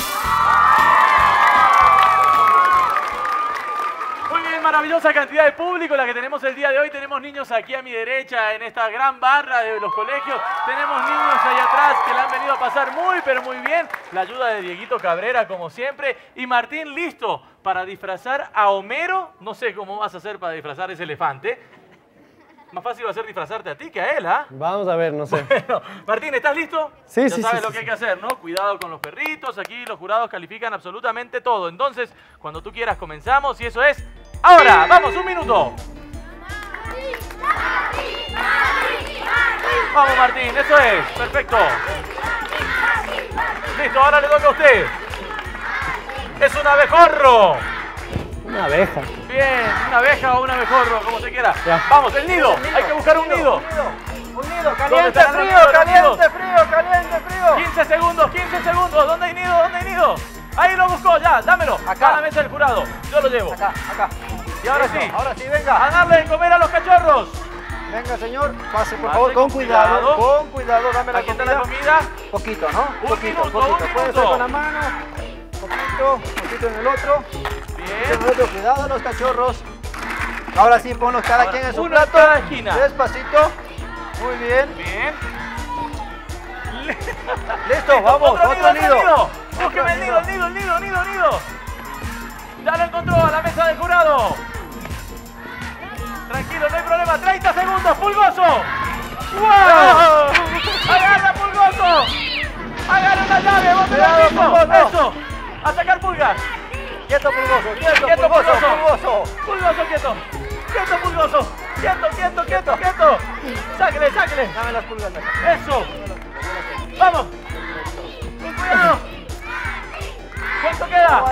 D: Muy bien, maravillosa cantidad de público la que tenemos el día de hoy. Tenemos niños aquí a mi derecha en esta gran barra de los colegios. Tenemos niños ahí atrás que la han venido a pasar muy, pero muy bien. La ayuda de Dieguito Cabrera, como siempre. Y Martín, listo para disfrazar a Homero. No sé cómo vas a hacer para disfrazar a ese elefante. Más fácil va a ser disfrazarte a ti que a él, ¿ah?
M: Vamos a ver, no sé.
D: Bueno, Martín, ¿estás listo?
M: Sí,
D: ya
M: sí,
D: sabes
M: sí,
D: lo
M: sí,
D: que hay
M: sí.
D: que hacer, ¿no? Cuidado con los perritos. Aquí los jurados califican absolutamente todo. Entonces, cuando tú quieras, comenzamos. Y eso es ahora. ¡Vamos, un minuto! Vamos, Martín, eso es. Perfecto. Listo, ahora le toca a usted. Es un abejorro.
M: Una abeja.
D: Bien, una abeja o un abejorro, como se quiera.
M: Ya.
D: Vamos, el nido. Hay que buscar un nido.
H: Un nido,
D: ¿Dónde
H: caliente,
D: están los
H: frío,
D: nidos?
H: caliente, frío, caliente, frío.
D: quince segundos, quince segundos. ¿Dónde hay nido? ¿Dónde hay nido? Ahí lo buscó, ya, dámelo.
H: Acá.
D: A la mesa del jurado. Yo lo llevo.
H: Acá, acá.
D: Y ahora
H: Eso,
D: sí.
H: ahora sí, venga.
D: A darle de comer a los cachorros.
H: Venga, señor, pase por
D: Pase
H: favor, con
D: con
H: cuidado,
D: cuidado.
H: con cuidado, dame la
D: Aquí está
H: comida.
D: la comida.
H: Poquito, ¿no?
D: Un
H: poquito,
D: minuto,
H: poquito.
D: un
H: Puede
D: minuto.
H: ser con la mano. Poquito, poquito en el otro. En el
D: Bien.
H: otro, cuidado los cachorros. Ahora sí, ponlos cada
D: Ahora,
H: quien en su
D: uno en
H: plato.
D: cada esquina.
H: Despacito. Muy bien.
D: Bien.
H: Listo, vamos,
D: otro,
H: otro
D: nido.
H: nido.
D: nido. Búsqueme el nido, el nido, el nido, el nido, el nido. Ya lo encontró a la mesa del jurado. Tranquilo, no hay problema. treinta segundos, Pulgoso. ¡Wow! ¡Agarra, Pulgoso! ¡Agarra la llave! ¡Vos
H: Cuidado, Pulgoso.
D: ¡Eso! ¡A sacar pulgas!
H: Quieto, Pulgoso, quieto,
D: ¡Quieto,
H: Pulgoso,
D: Pulgoso!
H: Pulgoso.
D: ¡Pulgoso, quieto! ¡Quieto, Pulgoso! ¡Quieto, quieto, quieto, quieto! ¡Sáquele, sáquele!
H: Dame las pulgas de acá.
D: ¡Eso! ¡Vamos! ¡Con cuidado! ¿Cuánto queda?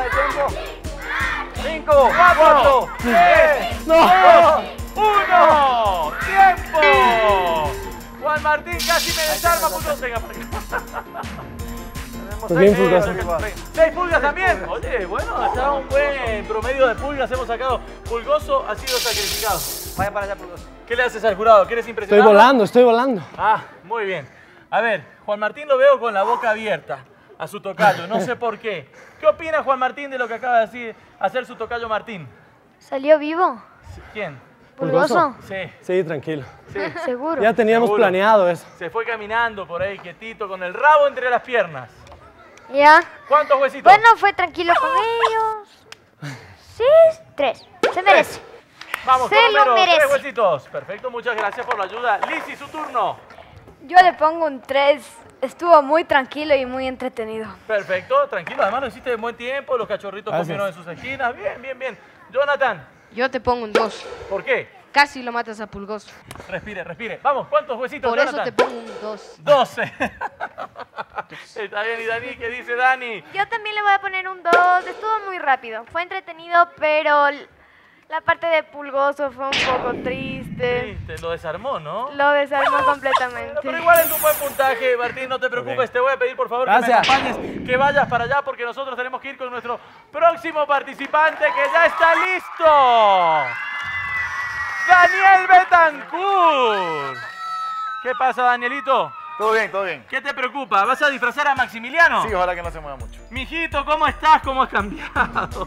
H: Cinco,
D: ¡Cuatro!
H: cuatro,
D: ¡Tres!
H: no.
D: ¡Dos! ¡Uno! ¡Tiempo! Juan Martín casi me desarma, Pulgoso. Venga, para acá.
M: Pues bien, Pulgoso.
D: ¿Seis pulgas también? Oye, bueno, está un buen promedio de pulgas hemos sacado. Pulgoso ha sido sacrificado.
H: Vaya para allá, Pulgoso.
D: ¿Qué le haces al jurado? ¿Quieres impresionar?
M: Estoy volando, estoy volando.
D: Ah, muy bien. A ver, Juan Martín lo veo con la boca abierta a su tocayo, no sé por qué. ¿Qué opina Juan Martín de lo que acaba de decir, hacer su tocayo Martín?
E: ¿Salió vivo?
D: ¿Quién?
E: ¿Pulgoso?
D: Sí.
M: Sí, tranquilo.
D: Sí.
E: ¿Seguro?
M: Ya teníamos
D: Seguro.
M: planeado eso.
D: Se fue caminando por ahí quietito con el rabo entre las piernas.
E: Ya.
D: ¿Cuántos huesitos?
E: Bueno, fue tranquilo con ellos. Sí, tres. Se merece.
D: Vamos,
E: Se lo
D: Romero,
E: merece.
D: tres huesitos. Perfecto, muchas gracias por la ayuda. Lizzy, su turno.
C: Yo le pongo un tres. Estuvo muy tranquilo y muy entretenido.
D: Perfecto, tranquilo. Además lo hiciste en buen tiempo. Los cachorritos
M: Gracias.
D: comieron en sus esquinas. Bien, bien, bien. Jonathan.
F: Yo te pongo un dos.
D: ¿Por qué?
F: Casi lo matas a Pulgoso.
D: Respire, respire. Vamos, ¿cuántos huesitos,
F: Por
D: Jonathan?
F: eso te pongo un dos.
D: doce. Está bien, ¿y Dani? ¿Qué dice Dani?
E: Yo también le voy a poner un dos. Estuvo muy rápido. Fue entretenido, pero la parte de Pulgoso fue un poco triste.
D: Sí, te lo desarmó, ¿no?
E: Lo desarmó completamente.
D: Pero igual es un buen puntaje, Martín, no te preocupes.
M: Ok.
D: Te voy a pedir, por favor,
M: Gracias.
D: que me acompañes, que vayas para allá, porque nosotros tenemos que ir con nuestro próximo participante, que ya está listo. Daniel Betancourt. ¿Qué pasa, Danielito?
G: Todo bien, todo bien.
D: ¿Qué te preocupa? ¿Vas a disfrazar a Maximiliano?
G: Sí, ojalá que no se mueva mucho.
D: Mijito, ¿cómo estás? ¿Cómo has cambiado?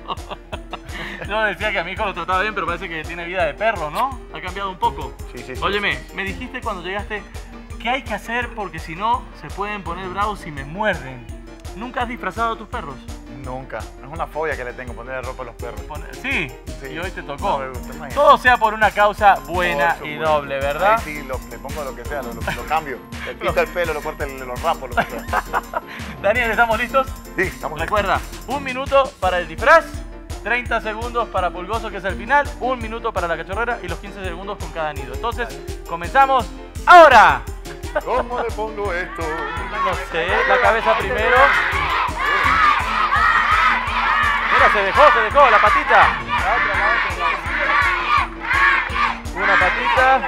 D: Yo decía que a mi hijo lo trataba bien, pero parece que tiene vida de perro, ¿no? Ha cambiado un poco.
G: Sí, sí, sí.
D: Óyeme, me dijiste cuando llegaste, ¿qué hay que hacer? Porque si no, se pueden poner bravos y me muerden. ¿Nunca has disfrazado a tus perros?
G: Nunca. Es una fobia que le tengo, ponerle ropa a los perros.
D: Pone- Sí,
G: Sí.
D: y hoy te tocó.
G: No me gusta, imagínate.
D: Todo sea por una causa buena
G: Mucho,
D: y
G: bueno.
D: noble, ¿verdad?
G: Ahí sí, lo- le pongo lo que sea, lo, lo- lo cambio. Le pinto el pelo, lo corto, el- lo rapo, lo que sea.
D: Daniel, ¿estamos listos?
G: Sí, estamos listos.
D: Recuerda, un minuto para el disfraz, treinta segundos para Pulgoso, que es el final, un minuto para la cachorrera y los quince segundos con cada nido. Entonces, comenzamos ahora.
G: ¿Cómo le pongo esto?
D: No sé, la cabeza primero. Mira, se dejó, se dejó, la patita. Una patita.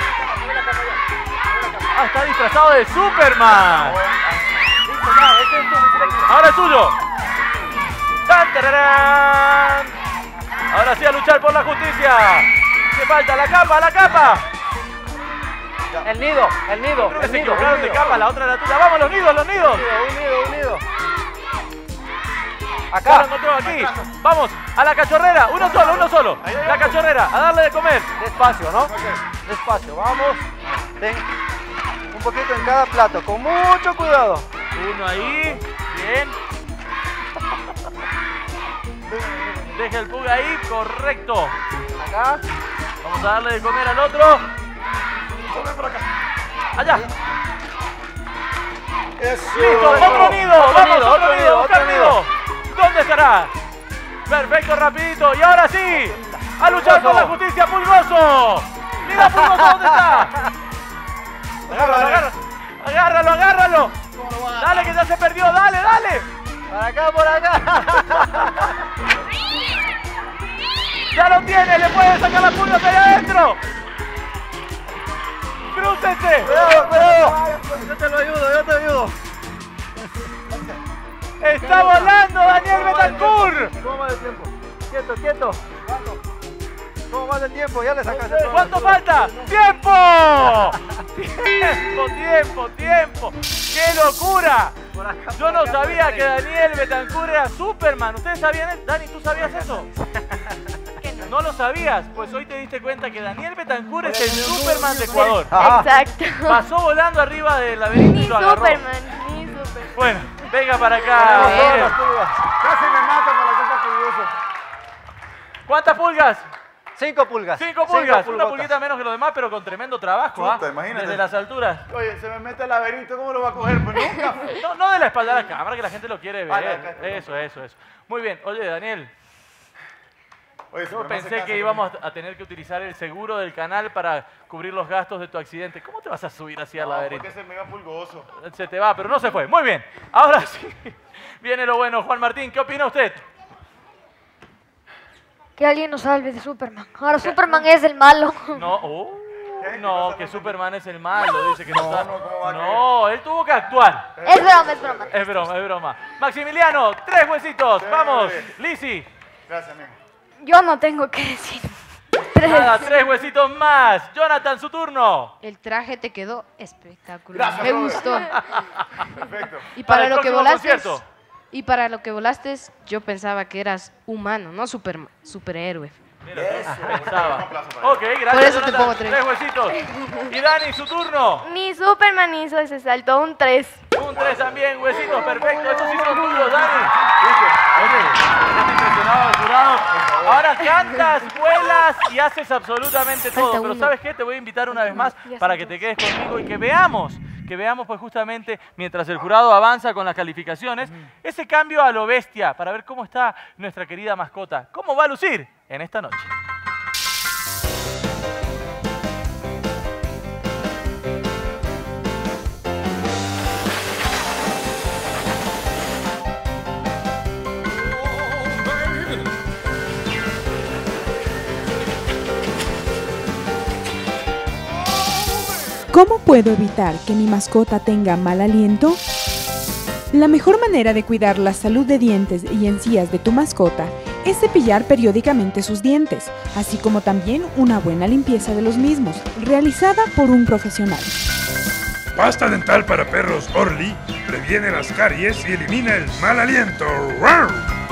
D: Ah, está disfrazado de Superman. Ahora es tuyo. ¡Tan, tararán! Ahora sí a luchar por la justicia. ¿Qué falta? La capa, la capa.
H: El nido, el nido.
D: Creo que
H: el
D: se
H: nido,
D: equivocaron
H: el
D: de
H: nido.
D: capa, la otra era tuya. Vamos, los nidos, los nidos.
H: Un nido, un nido.
D: Ya lo
H: Acá.
D: encontró aquí. Vamos, a la cachorrera. Uno solo, uno solo. La cachorrera, a darle de comer.
H: Despacio, ¿no? Despacio, vamos. Ten un poquito en cada plato, con mucho cuidado.
D: Uno ahí. Bien. Deja el pug ahí, correcto.
H: Acá.
D: Vamos a darle de comer al otro. Allá.
G: Eso.
D: Listo, otro nido.
H: Otro
D: Vamos,
H: nido,
D: otro
H: otro
D: nido,
H: nido,
D: buscar
H: otro
D: nido. ¿Dónde estará? Perfecto, rapidito. Y ahora sí, a luchar por la justicia, Pulgoso. Mira, Pulgoso, ¿dónde está? Agárralo, agárralo. Agárralo, agárralo. Dale, que ya se perdió. Dale, dale.
H: Por acá, por acá.
D: Ya lo tiene, le pueden sacar la pulga de ahí adentro. ¡Crúcense!
H: Cuidado, cuidado. Yo te lo ayudo, yo te ayudo.
D: ¡Está volando Daniel Betancourt!
H: ¿Cómo va el tiempo? Quieto, quieto. ¿Cómo va el tiempo? Ya le sacaste todo.
D: ¿Cuánto falta? ¡Tiempo! ¡Tiempo, tiempo, tiempo! ¡Qué locura! Yo no sabía que Daniel Betancourt era Superman. ¿Ustedes sabían eso? Dani, ¿tú sabías eso?
E: Que
D: ¿No lo sabías? Pues hoy te diste cuenta que Daniel Betancourt es el Superman de Ecuador.
E: Exacto.
D: Pasó volando arriba del laberinto y lo agarró.
E: Superman, ni Superman.
D: Bueno, venga para acá. Daniel.
G: Casi me mata con la cosa pulgosa.
D: ¿Cuántas pulgas?
H: Cinco pulgas.
D: Cinco pulgas. Una pulguita menos que los demás, pero con tremendo trabajo.
G: Puta,
D: ¿ah?
G: imagínate.
D: Desde las alturas.
G: Oye, se me mete el laberinto, ¿cómo lo va a coger? Pues nunca.
D: No, no de la espalda a la cámara, que la gente lo quiere ver.
G: Vale, acá, acá.
D: Eso, eso, eso. Muy bien. Oye, Daniel.
G: Oye,
D: Yo pensé que íbamos a tener que utilizar el seguro del canal para cubrir los gastos de tu accidente. ¿Cómo te vas a subir así al
G: no,
D: laberinto?
G: porque se me va pulgoso.
D: Se te va, pero no se fue. Muy bien. Ahora sí. Viene lo bueno. Juan Martín, ¿qué opina usted?
E: Que alguien nos salve de Superman. Ahora Superman es el malo.
D: No, oh, no, que Superman es el malo. Dice que no, está. No, él tuvo que actuar.
E: Es broma, es broma.
D: Es broma, es broma. Maximiliano, tres huesitos. Vamos, Lizzy.
G: Gracias, amigo.
E: Yo no tengo que decir.
D: Nada, tres huesitos más. Jonathan, su turno.
F: El traje te quedó espectacular.
G: Gracias,
F: Me
G: brother.
F: gustó.
G: Perfecto.
F: Y
D: Para
F: para,
D: el
F: lo que
D: próximo
F: volaste,
D: concierto.
F: y para lo que volaste, yo pensaba que eras humano, no super, superhéroe.
D: Mira, pensaba. Ok, gracias,
F: Por eso te
D: Jonathan.
F: pongo tres.
D: Tres huesitos. Y Dani, su turno.
E: Ni Superman hizo ese salto, un tres.
D: Un tres también, huesitos, perfecto. Estos sí son tuyos, Dani. Oye, ya te impresionaba el jurado. Ahora cantas, vuelas y haces absolutamente todo.
F: Falta
D: Pero
F: uno.
D: ¿sabes qué? Te voy a invitar una vez más para que te quedes conmigo y que veamos, que veamos pues justamente mientras el jurado avanza con las calificaciones, ese cambio a lo bestia para ver cómo está nuestra querida mascota. ¿Cómo va a lucir en esta noche?
P: ¿Cómo puedo evitar que mi mascota tenga mal aliento? La mejor manera de cuidar la salud de dientes y encías de tu mascota es cepillar periódicamente sus dientes, así como también una buena limpieza de los mismos, realizada por un profesional.
Q: Pasta dental para perros Orly previene las caries y elimina el mal aliento. ¡Ruar!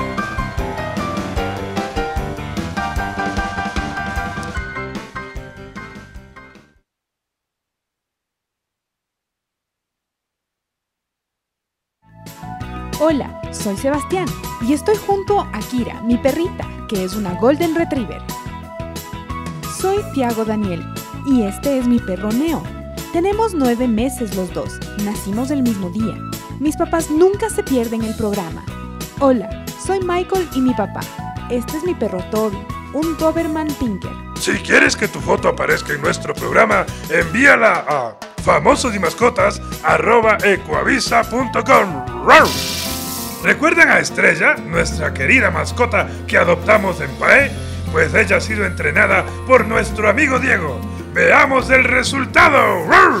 P: Hola, soy Sebastián y estoy junto a Kira, mi perrita, que es una Golden Retriever. Soy Tiago Daniel y este es mi perro Neo. Tenemos nueve meses los dos, nacimos el mismo día. Mis papás nunca se pierden el programa. Hola, soy Michael y mi papá. Este es mi perro Toby, un Doberman Pinker.
Q: Si quieres que tu foto aparezca en nuestro programa, envíala a famosos y mascotas arroba ecuavisa punto com. ¡Ruar! ¿Recuerdan a Estrella, nuestra querida mascota que adoptamos en Pae? Pues ella ha sido entrenada por nuestro amigo Diego. ¡Veamos el resultado! ¡Ruar!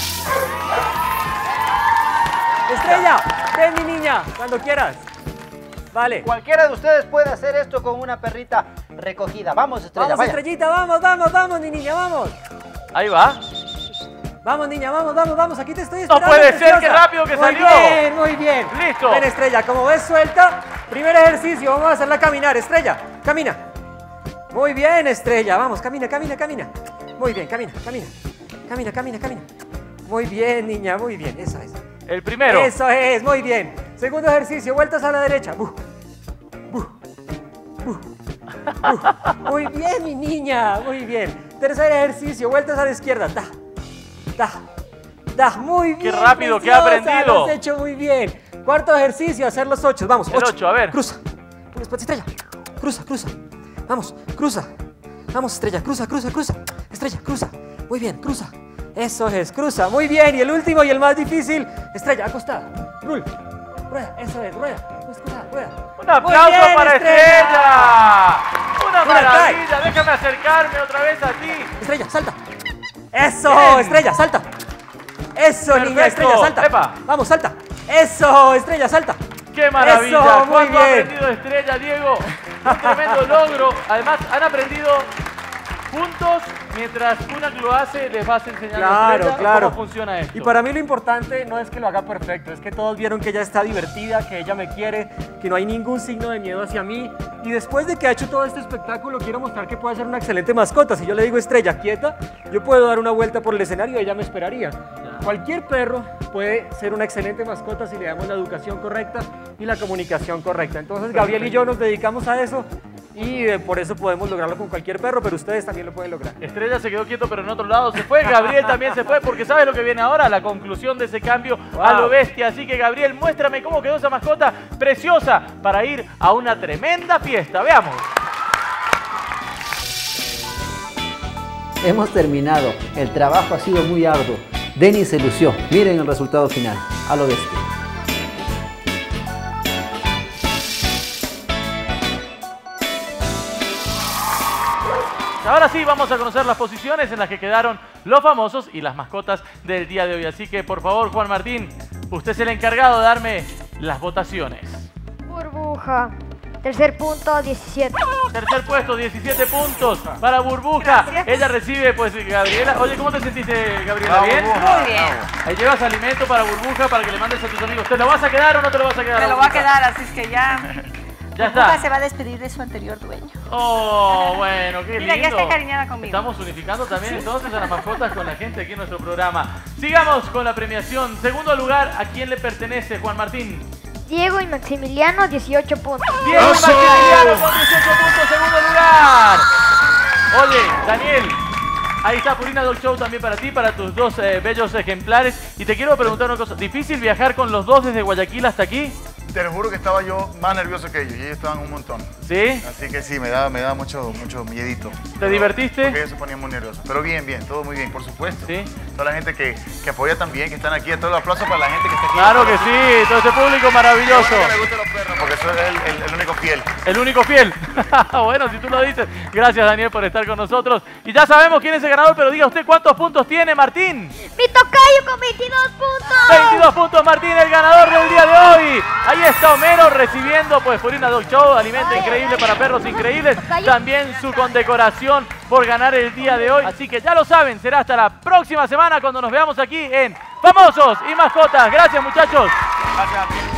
M: Estrella, ven mi niña, cuando quieras. Vale.
H: Cualquiera de ustedes puede hacer esto con una perrita recogida. Vamos, Estrella,
M: Vamos,
H: vaya.
M: Estrellita, vamos, vamos, vamos, mi niña, vamos.
D: Ahí va.
M: Vamos, niña, vamos, vamos, vamos, aquí te estoy
D: No
M: esperando.
D: puede ser,
M: preciosa.
D: qué rápido que
M: muy
D: salió.
M: Muy bien, muy bien.
D: Listo.
M: Ven, Estrella, como ves suelta, primer ejercicio, vamos a hacerla caminar. Estrella, camina. Muy bien, Estrella, vamos, camina, camina, camina. Muy bien, camina, camina. Camina, camina, camina. Muy bien, niña, muy bien, eso es.
D: El primero.
M: Eso es, muy bien. Segundo ejercicio, vueltas a la derecha. Buh. Buh. Buh. Buh. Muy bien, mi niña, muy bien. Tercer ejercicio, vueltas a la izquierda. Da. Da. Da. Muy bien.
D: Qué rápido que ha
M: preciosa,
D: aprendido.
M: Lo has hecho muy bien. Cuarto ejercicio, hacer los ocho. Vamos,
D: El ocho, a ver.
M: Cruza. Después, Estrella. Cruza, cruza. Vamos, cruza. Vamos, Estrella, cruza, cruza, cruza. Estrella, cruza. Muy bien, cruza. Eso es, cruza. Muy bien. Y el último y el más difícil. Estrella, acostada. Rul. Rueda, eso es, rueda. Acostada, rueda.
D: Un aplauso
M: bien,
D: para
M: Estrella.
D: Estrella. Una
M: Mira,
D: maravilla. Déjame acercarme otra vez a ti.
M: Estrella, salta. Eso,
D: Bien.
M: Estrella, salta. Eso, niña,
D: Perfecto.
M: Estrella, salta.
D: Epa.
M: Vamos, salta. Eso, Estrella, salta.
D: ¡Qué maravilla!
M: Eso, muy
D: ¿Cuánto ha
M: bien.
D: aprendido Estrella, Diego? Un tremendo logro. Además, han aprendido juntos mientras Kunak lo hace, les vas enseñando
M: Claro,
D: Estrella,
M: claro.
D: cómo funciona esto.
M: Y para mí lo importante no es que lo haga perfecto, es que todos vieron que ella está divertida, que ella me quiere, que no hay ningún signo de miedo hacia mí. Y después de que ha hecho todo este espectáculo, quiero mostrar que puede ser una excelente mascota. Si yo le digo Estrella, quieta, yo puedo dar una vuelta por el escenario y ella me esperaría. Cualquier perro puede ser una excelente mascota si le damos la educación correcta y la comunicación correcta. Entonces Gabriel y yo nos dedicamos a eso y eh, por eso podemos lograrlo con cualquier perro, pero ustedes también lo pueden lograr.
D: Estrella se quedó quieto, pero en otro lado se fue. Gabriel también se fue, porque ¿sabes lo que viene ahora? La conclusión de ese cambio
M: Wow.
D: a lo bestia. Así que Gabriel, muéstrame cómo quedó esa mascota preciosa para ir a una tremenda fiesta. Veamos.
H: Hemos terminado. El trabajo ha sido muy arduo. Denny se lució. Miren el resultado final. A lo bestia.
D: Ahora sí, vamos a conocer las posiciones en las que quedaron los famosos y las mascotas del día de hoy. Así que, por favor, Juan Martín, usted es el encargado de darme las votaciones.
E: Burbuja. Tercer punto, diecisiete.
D: Tercer puesto, diecisiete puntos para Burbuja.
E: Gracias.
D: Ella recibe, pues, Gabriela. Oye, ¿cómo te sentiste, Gabriela?
O: Bravo,
D: ¿Bien?
O: Burbuja. Muy bien.
D: Ahí llevas alimento para Burbuja para que le mandes a tus amigos. ¿Te lo vas a quedar o no te lo vas a quedar?
R: Me lo voy a quedar, así es que ya...
D: Ya
R: Burbuja
D: está.
R: se va a despedir de su anterior dueño.
D: Oh, bueno, qué lindo.
R: Mira, ya está encariñada conmigo.
D: Estamos unificando también
R: Sí.
D: entonces a las mascotas con la gente aquí en nuestro programa. Sigamos con la premiación. Segundo lugar, ¿a quién le pertenece, Juan Martín?
E: Diego y Maximiliano, dieciocho puntos.
D: Diego y Maximiliano con dieciocho puntos, segundo lugar. Oye, Daniel, ahí está Purina Dog Show también para ti, para tus dos eh, bellos ejemplares. Y te quiero preguntar una cosa, ¿difícil viajar con los dos desde Guayaquil hasta aquí?
G: Te lo juro que estaba yo más nervioso que ellos y ellos estaban un montón.
D: ¿Sí?
G: Así que sí, me da, me da mucho, mucho miedito.
D: ¿Te divertiste?
G: Porque ellos se ponían muy nerviosos. Pero bien, bien, todo muy bien, por supuesto.
D: Sí.
G: Toda la gente que, que apoya también, que están aquí. Todo el aplauso para la gente que está aquí.
D: Claro que sí, todo ese público maravilloso.
G: Qué bueno que me gustan los perros, porque soy el, el, el único fiel.
D: El único fiel. Bueno, si tú lo dices. Gracias, Daniel, por estar con nosotros. Y ya sabemos quién es el ganador, pero diga usted cuántos puntos tiene, Martín.
E: Mi tocayo con veintidós puntos.
D: veintidós puntos, Martín, el ganador del día de hoy. Ahí está Homero recibiendo, pues, Purina Dog Show, alimento increíble para perros increíbles. También su condecoración por ganar el día de hoy. Así que ya lo saben, será hasta la próxima semana cuando nos veamos aquí en Famosos y Mascotas. Gracias, muchachos.
G: Gracias a ti.